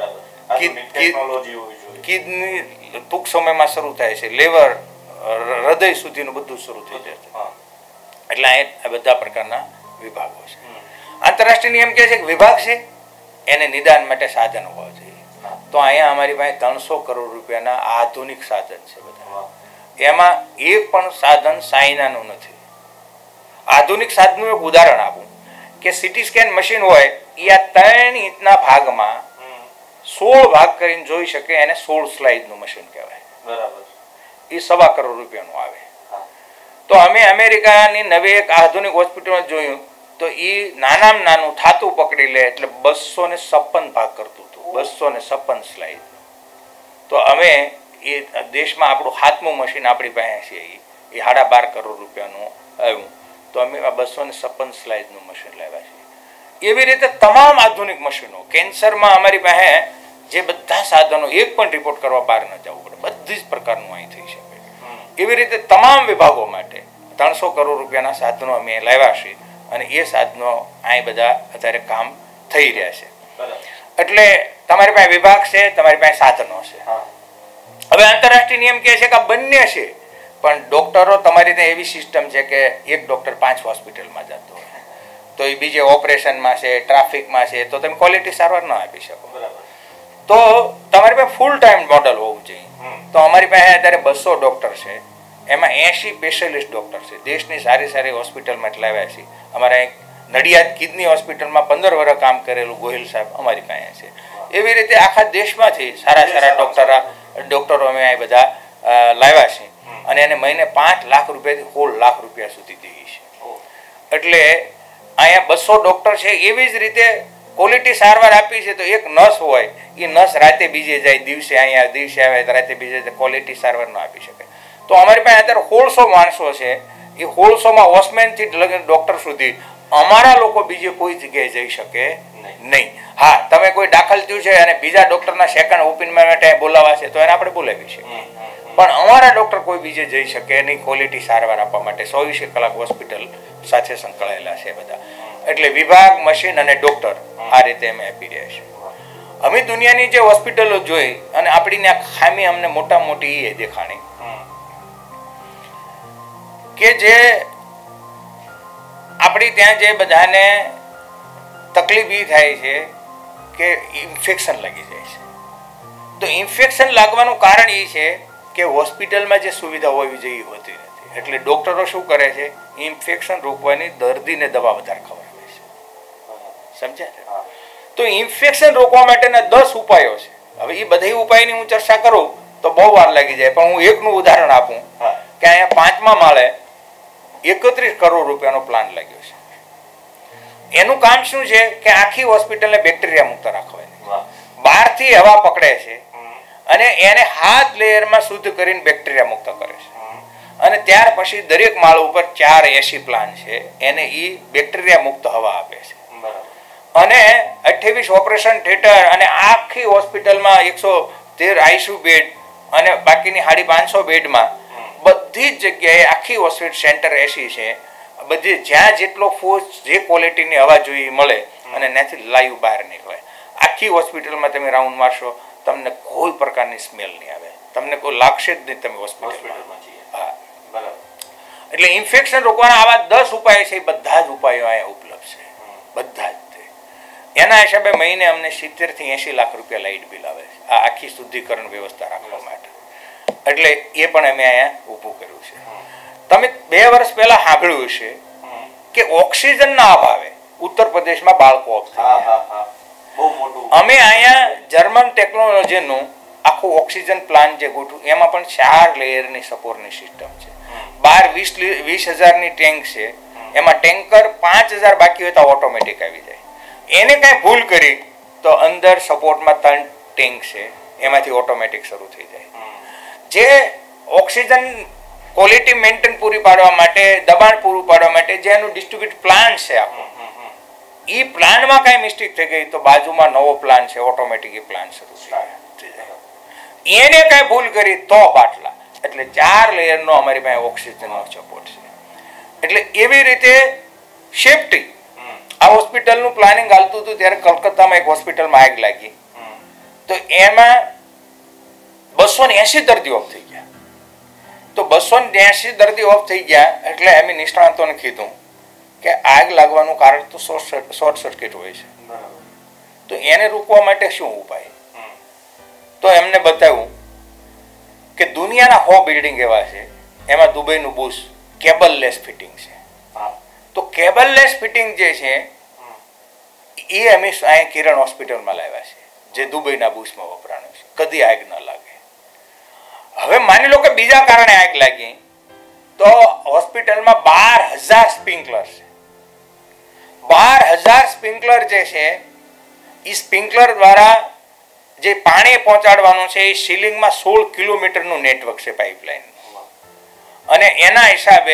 છે. કિડની ટૂંક સમયમાં શરૂ થાય છે, લીવર, હૃદય સુધીનું બધું શરૂ થઈ જશે. એટલે અહીંયા બધા પ્રકારના વિભાગો છે. આંતરરાષ્ટ્રીય નિયમ કહે છે કે વિભાગ છે એને નિદાન માટે સાધન હોવા જોઈએ. તો અહીંયા અમારી પાસે 300 કરોડ રૂપિયાના આધુનિક સાધન છે બધા. એમાં એક પણ સાધન ચાઇનાનું નથી. આધુનિક સાધનનું એક ઉદાહરણ આપું કે સિટી સ્કેન મશીન હોય એ આ 3 ઇંચના ભાગમાં 16 ભાગ કરીને જોઈ શકે. એને 16 સ્લાઇડનું મશીન કહેવાય. બરાબર. એ 1.25 કરોડ રૂપિયાનું આવે. તો અમે અમેરિકાની નવી એક આધુનિક હોસ્પિટલમાં જોયું તો એ નાનામાં નાનું થાતું પકડી લે એટલે 256 ભાગ કરતું હતું, 256 સ્લાઇડ. તો અમે એ દેશમાં આપણું 7મું મશીન આપણી પાસે છે, એ 12.5 કરોડ રૂપિયાનું આવ્યું. તો અમે આ 256 સ્લાઇડનું મશીન લાવ્યા છીએ. એવી રીતે તમામ આધુનિક મશીનો, કેન્સરમાં અમારી પાસે જે બધા સાધનો, એક પણ રિપોર્ટ કરવા બહાર ન જવું પડે, બધી જ પ્રકારનું અહીં થઈ શકે. એવી રીતે તમામ વિભાગો માટે 300 કરોડ રૂપિયાના સાધનો અમે લાવ્યા છીએ અને એ સાધનો અહીં બધા અત્યારે કામ થઈ રહ્યા છે. એટલે તમારી પાસે વિભાગ છે, તમારી પાસે સાધનો છે. હવે આંતરરાષ્ટ્રીય નિયમ કહે છે કે આ બંને છે, પણ ડોક્ટરો તમારી ત્યાં એવી સિસ્ટમ છે કે એક ડોક્ટર 5 હોસ્પિટલમાં જતો હોય તો એ બીજે ઓપરેશનમાં છે, ટ્રાફિકમાં છે, તો તમે ક્વોલિટી સારવાર ન આપી શકો. તો તમારી પાસે ફૂલ ટાઈમ મોડલ હોવું જોઈએ. તો અમારી પાસે અત્યારે 200 ડોક્ટર છે, એમાં 80 સ્પેશિયલિસ્ટ ડોક્ટર છે. દેશની સારી સારી હોસ્પિટલમાં લાવ્યા છે. અમારા એક નડિયાદ કિડની હોસ્પિટલમાં 15 વર્ષ કામ કરેલું ગોહિલ સાહેબ અમારી પાસે છે. એવી રીતે આખા દેશમાંથી સારા સારા ડોક્ટરો અમે આ બધા લાવ્યા છે અને એને મહિને 5 લાખ રૂપિયાથી 16 લાખ રૂપિયા સુધી દઈએ છે. એટલે અહીંયા 200 ડોક્ટર છે. એવી જ રીતે ક્વોલિટી સારવાર આપી છે. તો એક નર્સ હોય, એ નર્સ રાતે બીજે જાય, દિવસે અહીંયા દિવસે આવે રાતે બીજે ક્વોલિટી સારવાર ન આપી શકે. તો અમારી પાસે અત્યારે 1600 માણસો છે. એ 1600માં વોચમેનથી લગીને ડોક્ટર સુધી અમારા લોકો બીજે કોઈ જગ્યાએ જઈ શકે નહીં. હા, તમે કોઈ દાખલ થયું છે અને બીજા ડોક્ટરના સેકન્ડ ઓપિનિયન માટે બોલાવા છે તો એને આપણે બોલાવી શકીએ, પણ અમારા ડોક્ટર કોઈ બીજે જઈ શકે નહીં ક્વોલિટી સારવાર આપવા માટે. 24 કલાક હોસ્પિટલ સાથે સંકળાયેલા છે બધા. એટલે વિભાગ, મશીન અને ડોક્ટર આ રીતે અમે આપી રહ્યા છીએ. અમે દુનિયાની જે હોસ્પિટલો જોઈ અને આપણી આ ખામી અમને મોટા મોટી એ દેખાણી કે જે આપણી ત્યાં જે બધાને તકલીફ એ થાય છે કે ઇન્ફેક્શન લાગી જાય છે. તો ઇન્ફેક્શન લાગવાનું કારણ એ છે કે હોસ્પિટલમાં જે સુવિધા હોવી જોઈએ હોતી નથી. એટલે ડોક્ટરો શું કરે છે, ઇન્ફેક્શન રોકવાની દર્દીને દવા વધારે ખવડાવે છે. સમજ્યા છે? તો ઇન્ફેક્શન રોકવા માટેના 10 ઉપાયો છે. હવે એ બધા ઉપાયની હું ચર્ચા કરું તો બહુ વાર લાગી જાય, પણ હું એકનું ઉદાહરણ આપું કે અહીંયા 5મા માળે 31 કરોડ રૂપિયાનો પ્લાન લાગ્યો છે. એનું કામ શું છે કે આખી હોસ્પિટલને બેક્ટેરિયા મુક્ત રાખવાની. બહારથી હવા પકડે છે અને એને 7 લેયરમાં શુદ્ધ કરીને બેક્ટેરિયા મુક્ત કરે છે. અને ત્યાર પછી દરેક માળ ઉપર 4 એસી પ્લાન છે, એને એ બેક્ટેરિયા મુક્ત હવા આપે છે. અને 28 ઓપરેશન થિયેટર અને આખી હોસ્પિટલમાં 113 આઈસીયુ બેડ અને બાકીની 550 બેડમાં બધી જ જગ્યાએ આખી હોસ્પિટલ સેન્ટર એસી છે. બધી જ્યાં જેટલો ફોર્સ, જે ક્વોલિટીની હવા જોઈએ મળે અને ત્યાંથી લાઈવ બહાર નીકળે. આખી હોસ્પિટલમાં તમે રાઉન્ડ મારશો, તમને કોઈ પ્રકારની સ્મેલ નહીં આવે, તમને કોઈ લાગશે જ નહીં તમે હોસ્પિટલમાં. હા, બરાબર. એટલે ઇન્ફેક્શન રોકવાના આવા 10 ઉપાય છે. બધા જ ઉપાયો અહીંયા ઉપલબ્ધ છે, બધા જ. એના હિસાબે મહિને અમને 70 થી 80 લાખ રૂપિયા લાઇટ બિલ આવે છે આ આખી શુદ્ધિકરણ વ્યવસ્થા રાખવા માટે. એટલે એ પણ અમે અહીંયા ઊભું કર્યું છે. તમે 2 વર્ષ પહેલા સાંભળ્યું હશે કે ઓક્સિજનના અભાવે ઉત્તર પ્રદેશમાં બાળકો ઓફ થઈ ગયા. અમે અહીંયા જર્મન ટેકનોલોજીનું આખું ઓક્સિજન પ્લાન્ટ જે ગોઠવું, એમાં પણ 4 લેયરની સપોર્ટની સિસ્ટમ છે. 20,000ની ટેન્ક છે. એમાં ટેન્કર 5,000 બાકી હોય તો ઓટોમેટિક આવી જાય. એને કાંઈ ભૂલ કરી તો અંદર સપોર્ટમાં 3 ટેન્ક છે, એમાંથી ઓટોમેટિક શરૂ થઈ જાય. જે ઓક્સિજન ક્વોલિટી મેન્ટેન પૂરી પાડવા માટે, દબાણ પૂરું પાડવા માટે જે એનું ડિસ્ટ્રીબ્યુટ પ્લાન છે આપણો, એ પ્લાનમાં કાંઈ મિસ્ટેક થઈ ગઈ તો બાજુમાં નવો પ્લાન છે, ઓટોમેટિક એ પ્લાન શરૂ થઈ જાય. એને કાંઈ ભૂલ કરી તો બાટલા. એટલે 4 લેયરનો અમારી પાસે ઓક્સિજનનો સપોર્ટ છે. એટલે એવી રીતે સેફટી. આ હોસ્પિટલનું પ્લાનિંગ હાલતું હતું ત્યારે કલકત્તામાં એક હોસ્પિટલમાં આગ લાગી, તો એમાં 280 દર્દીઓ ઓફ થઈ ગયા. તો 280 દર્દીઓ ઓફ થઈ ગયા એટલે અમે નિષ્ણાતોને કીધું કે આગ લાગવાનું કારણ તો શોર્ટ સર્કિટ હોય છે, તો એને રોકવા માટે શું ઉપાય? તો એમને બતાવ્યું કે દુનિયાના 100 બિલ્ડિંગ એવા છે, એમાં દુબઈનું બુશ કેબલલેસ ફિટિંગ છે. તો કેબલલેસ ફિટિંગ જે છે એ અમે અહીં કિરણ હોસ્પિટલમાં લાવ્યા છે, જે દુબઈના બુશમાં વપરાણું છે, કદી આગ ન લાગે. હવે માની લો કે બીજા કારણે આગ લાગી, તો હોસ્પિટલમાં 12,000 સ્પ્રિંકલર છે. 12,000 સ્પ્રિંકલર જે છે એ સ્પ્રિંકલર દ્વારા જે પાણી પહોંચાડવાનું છે એ સીલિંગમાં 16 કિલોમીટરનું નેટવર્ક છે પાઇપલાઇન, અને એના હિસાબે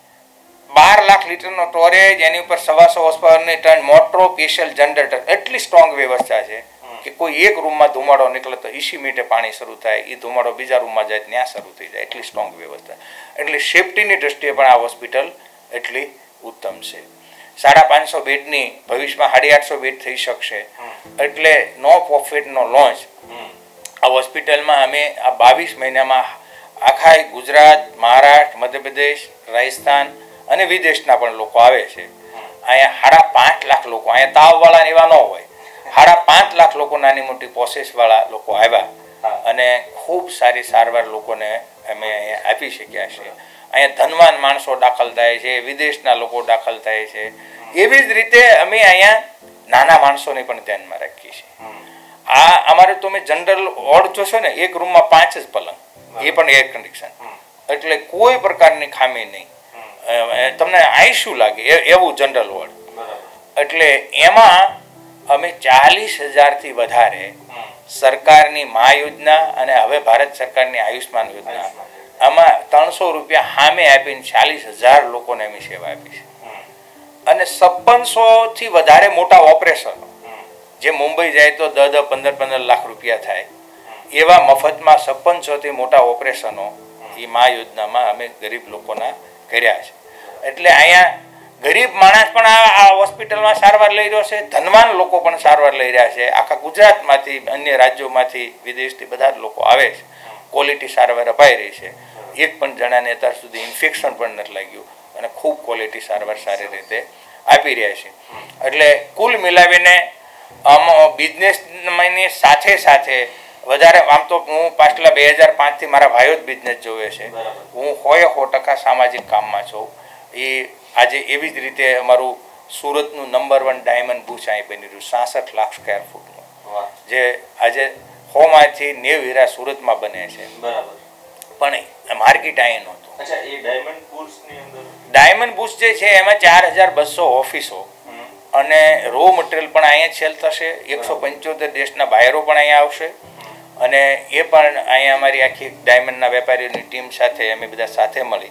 12 લાખ લીટરનો સ્ટોરેજ, એની ઉપર 125 ટન મોટરો, સ્પેશિયલ જનરેટર, એટલી સ્ટ્રોંગ વ્યવસ્થા છે કે કોઈ એક રૂમમાં ધુમાડો નીકળે તો 80 મિનિટે પાણી શરૂ થાય, એ ધુમાડો બીજા રૂમમાં જાય ત્યાં શરૂ થઈ જાય, એટલી સ્ટ્રોંગ વ્યવસ્થા. એટલે સેફટીની દ્રષ્ટિએ પણ આ હોસ્પિટલ એટલી ઉત્તમ છે. 550 બેડની ભવિષ્યમાં 850 બેડ થઈ શકશે. એટલે નો પ્રોફિટનો લોન્ચ આ હોસ્પિટલમાં અમે આ 22 મહિનામાં આખા ગુજરાત, મહારાષ્ટ્ર, મધ્યપ્રદેશ, રાજસ્થાન અને વિદેશના પણ લોકો આવે છે. અહીંયા 5.5 લાખ લોકો, અહીંયા તાવવાળા એવા ન હોય, 5.5 લાખ લોકો, નાની મોટી પ્રોસેસવાળા લોકો આવ્યા અને ખૂબ સારી સારવાર લોકોને અમે અહીંયા આપી શક્યા છે. અહીંયા ધનવાન માણસો દાખલ થાય છે, વિદેશના લોકો દાખલ થાય છે. એવી જ રીતે અમે અહીંયા નાના માણસોને પણ ધ્યાનમાં રાખીએ છીએ. આ અમારે તમે જનરલ વોર્ડ જોશો ને, એક રૂમમાં 5 જ પલંગ, એ પણ એર કન્ડિશન, એટલે કોઈ પ્રકારની ખામી નહીં. તમને આઈશું લાગે એવું જનરલ વોર્ડ. એટલે એમાં અમે 40,000થી વધારે સરકારની મા યોજના અને હવે ભારત સરકારની આયુષ્માન યોજના, આમાં 300 રૂપિયા સામે આપીને 40,000 લોકોને અમે સેવા આપી છે. અને 5600થી વધારે મોટા ઓપરેશનો, જે મુંબઈ જાય તો 10-15 લાખ રૂપિયા થાય, એવા મફતમાં 5600થી મોટા ઓપરેશનો એ મા યોજનામાં અમે ગરીબ લોકોના કર્યા છે. એટલે અહીંયા ગરીબ માણસ પણ આ હોસ્પિટલમાં સારવાર લઈ રહ્યો છે, ધનવાન લોકો પણ સારવાર લઈ રહ્યા છે. આખા ગુજરાતમાંથી, અન્ય રાજ્યોમાંથી, વિદેશથી બધા જ લોકો આવે છે. ક્વોલિટી સારવાર અપાઈ રહી છે. એક પણ જણાને અત્યાર સુધી ઇન્ફેક્શન પણ નથી લાગ્યું અને ખૂબ ક્વોલિટી સારવાર સારી રીતે આપી રહ્યા છે. એટલે કુલ મિલાવીને બિઝનેસની સાથે સાથે વધારે, આમ તો હું પાછલા 2005થી મારા ભાઈઓ જ બિઝનેસ જોવે છે. હું 100% સામાજિક કામમાં છું. એ આજે એવી જ રીતે અમારું સુરતનું નંબર 1 ડાયમંડ બુશ અહીં બની રહ્યું, 66 લાખ સ્ક્વેર ફૂટનું, જે આજે 100માંથી 90 હીરા સુરતમાં બને છે. પણ માર્કેટ અહીં નહોતું. ડાયમંડ બુશ જે છે એમાં 4,200 ઓફિસો અને રો મટીરિયલ પણ અહીંયા સેલ થશે. 175 દેશના બાયરો પણ અહીંયા આવશે. અને એ પણ અહીંયા અમારી આખી ડાયમંડના વેપારીઓની ટીમ સાથે અમે બધા સાથે મળી,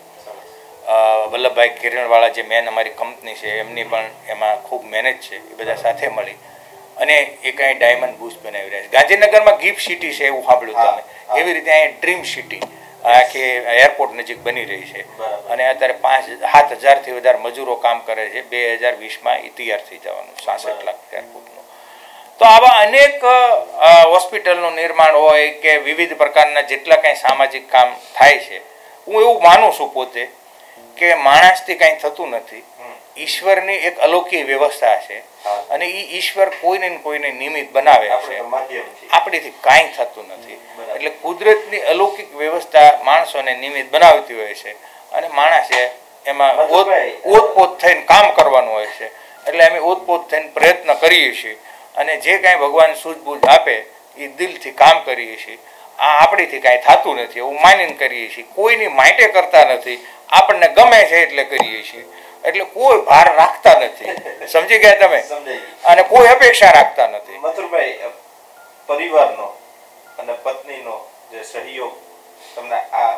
વલ્લભભાઈ કિરણવાળા જે મેન અમારી કંપની છે એમની પણ એમાં ખૂબ મહેનત છે, એ બધા સાથે મળી અને એક અહીં ડાયમંડ બુશ બનાવી રહ્યા છે. ગાંધીનગરમાં ગિફ્ટ સિટી છે એવું સાંભળ્યું તમે, એવી રીતે અહીંયા ડ્રીમ સિટી આખી એરપોર્ટ નજીક બની રહી છે. અને અત્યારે 5-7,000થી વધારે મજૂરો કામ કરે છે. 2020માં એ તૈયાર થઈ જવાનું, 66 લાખ એરપોર્ટનું. તો આવા અનેક હોસ્પિટલનું નિર્માણ હોય કે વિવિધ પ્રકારના જેટલા કાંઈ સામાજિક કામ થાય છે, હું એવું માનું છું પોતે કે માણસથી કાંઈ થતું નથી, ઈશ્વરની એક અલૌકિક વ્યવસ્થા છે અને એ ઈશ્વર કોઈને ને કોઈને નિમિત્ત બનાવે છે, આપણીથી કાંઈ થતું નથી. એટલે કુદરતની અલૌકિક વ્યવસ્થા માણસોને નિમિત્ત બનાવતી હોય છે અને માણસે એમાં ઓતપોત થઈને કામ કરવાનું હોય છે. એટલે અમે ઓતપોત થઈને પ્રયત્ન કરીએ છીએ અને જે કાંઈ ભગવાન સૂઝબૂઝ આપે એ દિલથી કામ કરીએ છીએ. આ આપણીથી કાંઈ થતું નથી એવું માનીને કરીએ છીએ, કોઈની માટે કરતા નથી, આપણને ગમે છે એટલે કરીએ છીએ. એટલે કોઈ ભાર રાખતા નથી, સમજી ગયા તમે, અને કોઈ અપેક્ષા રાખતા નથી. મથુરભાઈ, પરિવારનો અને પત્નીનો જે સહયોગ તમને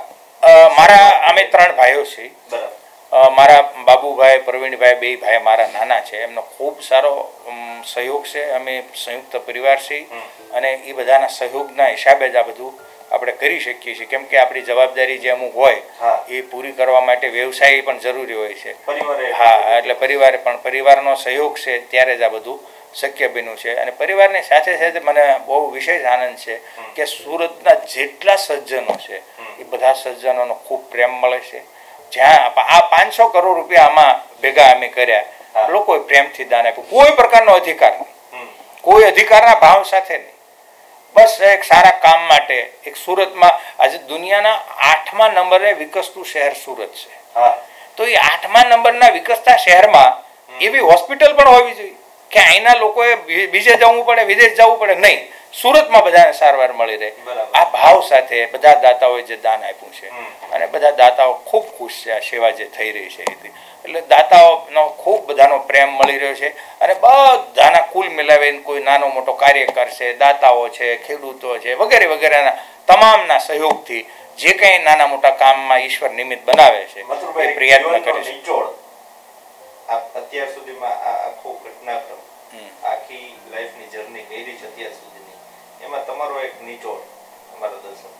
મારા અમે 3 ભાઈઓ છીએ. મારા બાબુભાઈ, પ્રવીણભાઈ, 2 ભાઈ મારા નાના છે, એમનો ખૂબ સારો સહયોગ છે. અમે સંયુક્ત પરિવાર છીએ અને એ બધાના સહયોગના હિસાબે જ આ બધું આપણે કરી શકીએ છીએ. કેમ કે આપણી જવાબદારી જે અમુક હોય એ પૂરી કરવા માટે વ્યવસાય પણ જરૂરી હોય છે. હા, એટલે પરિવારે પણ પરિવારનો સહયોગ છે ત્યારે જ આ બધું શક્ય બન્યું છે. અને પરિવારની સાથે સાથે મને બહુ વિશેષ આનંદ છે કે સુરતના જેટલા સજ્જનો છે એ બધા સજ્જનોનો ખૂબ પ્રેમ મળે છે. જ્યાં આ 500 કરોડ રૂપિયા આમાં ભેગા અમે કર્યા, લોકોએ પ્રેમથી દાન આપ્યું. કોઈ પ્રકારનો અધિકાર નહીં, કોઈ અધિકારના ભાવ સાથે નહીં, બસ એક સારા કામ માટે. એક સુરતમાં આજે દુનિયાના 8મા નંબરે વિકસતું શહેર સુરત છે. તો એ 8મા નંબરના વિકસતા શહેરમાં એવી હોસ્પિટલ પણ હોવી જોઈએ કે અહીંના લોકોએ બીજે જવું પડે, વિદેશ જવું પડે નહીં. સુરતમાં બધાને સારવાર મળી રહે. બરાબર. આ ભાવ સાથે બધા દાતાઓએ જે દાન આપ્યું છે અને બધા દાતાઓ ખૂબ ખુશ છે આ સેવા જે થઈ રહી છે એથી. એટલે દાતાઓનો ખૂબ બધાનો પ્રેમ મળી રહ્યો છે અને બધાના કુલ મિલાવીને કોઈ નાનો મોટો કાર્યકર છે, દાતાઓ છે, ખેડૂતો છે, વગેરે વગેરેના તમામના સહયોગથી જે કંઈ નાના મોટા કામમાં ઈશ્વર નિમિત્ત બનાવે છે એ પ્રયત્ન કરે છે. અત્યાર સુધીમાં આ આખો ઘટનાક્રમ, આખી લાઈફની જર્ની કરી છે અત્યાર સુધીની, એમાં તમારો એક નિચોડ અમારા દર્શકો.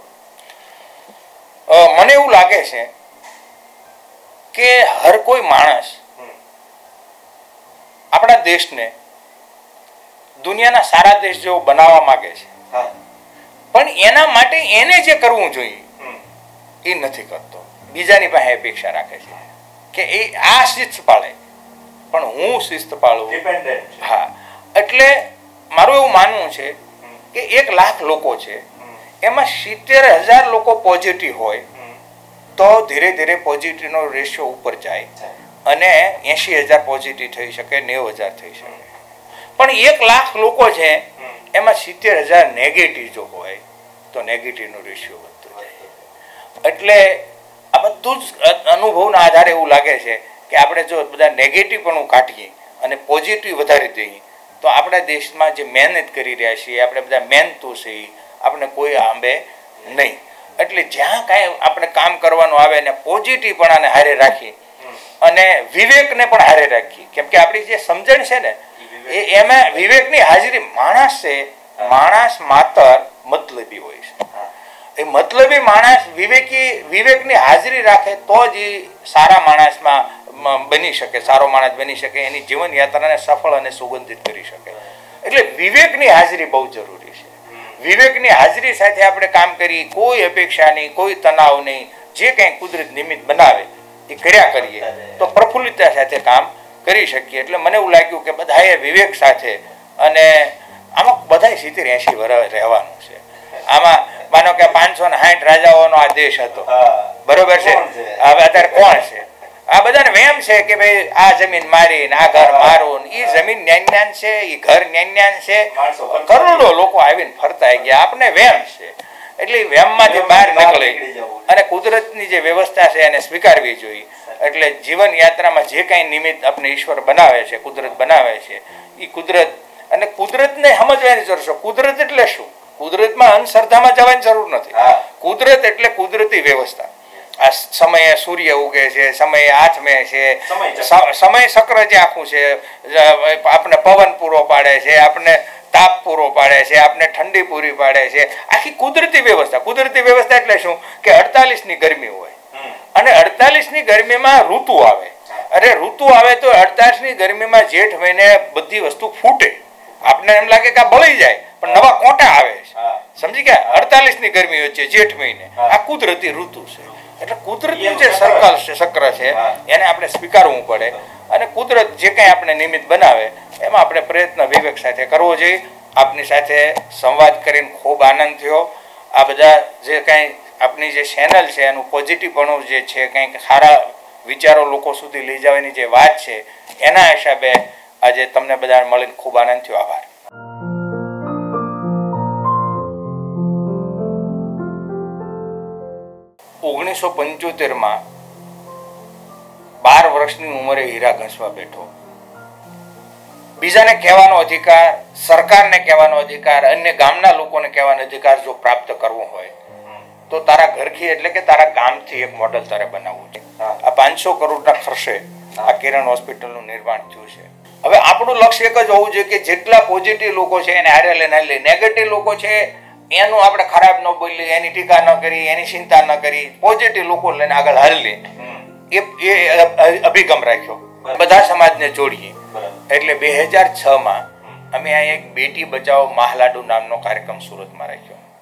મને એવું લાગે છે કે હર કોઈ માણસ આપણા દેશને દુનિયાના સારા દેશ જેવો બનાવવા માંગે છે, પણ એના માટે એને જે કરવું જોઈએ એ નથી કરતો. બીજાની પાસે અપેક્ષા રાખે છે કે એ આ શિસ્ત પાળે પણ હું શિસ્ત પાળું. હા, એટલે મારું એવું માનવું છે કે 1 લાખ લોકો છે એમાં 70,000 લોકો પોઝિટિવ હોય તો ધીરે ધીરે પોઝિટિવનો રેશિયો ઉપર જાય અને 80,000 પોઝિટિવ થઈ શકે, 90,000 થઈ શકે. પણ 1 લાખ લોકો છે એમાં 70,000 નેગેટિવ જો હોય તો નેગેટિવનો રેશિયો વધતો જાય. એટલે આ બધું જ અનુભવના આધારે એવું લાગે છે કે આપણે જો બધા નેગેટિવ પણ કાઢીએ અને પોઝિટિવ વધારી દઈએ તો આપણા દેશમાં જે મહેનત કરી રહ્યા છીએ આપણે બધા મહેનતુ છીએ, આપણે કોઈ આંબે નહીં. એટલે જ્યાં કાંઈ આપણે કામ કરવાનું આવે ને પોઝિટિવપણાને હારે રાખી અને વિવેકને પણ હારે રાખી, કેમ કે આપણી જે સમજણ છે ને એમાં વિવેકની હાજરી. માણસ છે, માણસ માત્ર મતલબી હોય છે. એ મતલબી માણસ વિવેકની હાજરી રાખે તો જ એ સારા માણસમાં બની શકે, સારો માણસ બની શકે, એની જીવન યાત્રાને સફળ અને સુગંધિત કરી શકે. એટલે વિવેકની હાજરી બહુ જરૂરી છે. વિવેકની હાજરી સાથે આપણે કામ કરી, કોઈ અપેક્ષા નહીં, કોઈ તણાવ નહીં, જે કંઈ કુદરત નિમિત્ત બનાવે એ કર્યા કરીએ તો પ્રફુલ્લિતતા સાથે કામ કરી શકીએ. એટલે મને એવું લાગ્યું કે બધાએ વિવેક સાથે, અને આમાં બધાએ 70-80 વર્ષ રહેવાનું છે. આમાં માનો કે 560 રાજાઓનો આ દેશ હતો, બરોબર છે. હવે અત્યારે કોણ છે? આ બધાને વેમ છે કે ભાઈ આ જમીન મારી ને આ ઘર મારું, એ જમીન ન્યાન્યાન છે, એ ઘર ન્યાન્યાન છે. કરોડો લોકો આવીને ફરતા ગયા, આપણે વેમ છે. એટલે વેમમાંથી બહાર નીકળી અને કુદરતની જે વ્યવસ્થા છે એને સ્વીકારવી જોઈએ. એટલે જીવન યાત્રામાં જે કાંઈ નિમિત્ત આપણે ઈશ્વર બનાવે છે, કુદરત બનાવે છે, એ કુદરત અને કુદરતને સમજવાની જરૂર છે. કુદરત એટલે શું? કુદરતમાં અંધશ્રદ્ધામાં જવાની જરૂર નથી. કુદરત એટલે કુદરતી વ્યવસ્થા. આ સમયે સૂર્ય ઉગે છે, સમયે આથમે છે, સમય ચક્ર જે આખું છે, આપણે પવન પૂરો પાડે છે, આપણે તાપ પૂરો પાડે છે, આપણે ઠંડી પૂરી પાડે છે. આખી કુદરતી વ્યવસ્થા. કુદરતી વ્યવસ્થા એટલે શું કે 48ની ગરમી હોય અને 48ની ગરમીમાં ઋતુ આવે. અરે ઋતુ આવે તો 48ની ગરમીમાં જેઠ મહિને બધી વસ્તુ ફૂટે. આપણે એમ લાગે કે આ બળી જાય પણ નવા કોટા આવે છે. સમજી ગયા? 48ની ગરમી વચ્ચે જેઠ મહિને આ કુદરતી ઋતુ છે. એટલે કુદરતનું જે સર્કલ છે, ચક્ર છે, એને આપણે સ્વીકારવું પડે અને કુદરત જે કંઈ આપણે નિમિત્ત બનાવે એમાં આપણે પ્રયત્ન વિવેક સાથે કરવો જોઈએ. આપની સાથે સંવાદ કરીને ખૂબ આનંદ થયો. આ બધા જે કાંઈ આપની જે ચેનલ છે એનું પોઝિટિવપણું જે છે, કંઈક સારા વિચારો લોકો સુધી લઈ જવાની જે વાત છે, એના હિસાબે આજે તમને બધાને મળીને ખૂબ આનંદ થયો. આભાર. 1975માં 12 વર્ષની ઉંમરે હીરા ઘસવા બેઠો. બીજાને કહેવાનો અધિકાર, સરકારને કહેવાનો અધિકાર, અન્ય ગામના લોકોને કહેવાનો અધિકાર જો પ્રાપ્ત કરવો હોય તો તારા ઘરથી એટલે કે તારા ગામથી એક મોડલ તારે બનાવવું છે. આ 500 કરોડના ખર્ચે આ કિરણ હોસ્પિટલનું નિર્માણ થયું છે. હવે આપણું લક્ષ્ય એક જ હોવું જોઈએ કે જેટલા પોઝિટિવ લોકો છે એને હારે લઈને હાલી, નેગેટિવ લોકો છે એનું આપણે ખરાબ ન બોલી, એની ટીકા ન કરી, એની ચિંતા ન કરી, પોઝિટિવ લોકો લઈને આગળ હાલી એ અભિગમ રાખ્યો. બધા સમાજને જોડીએ. એટલે 2006માં અમે અહીંયા એક બેટી બચાવો મહાલાડુ નામનો કાર્યક્રમ સુરતમાં રાખ્યો.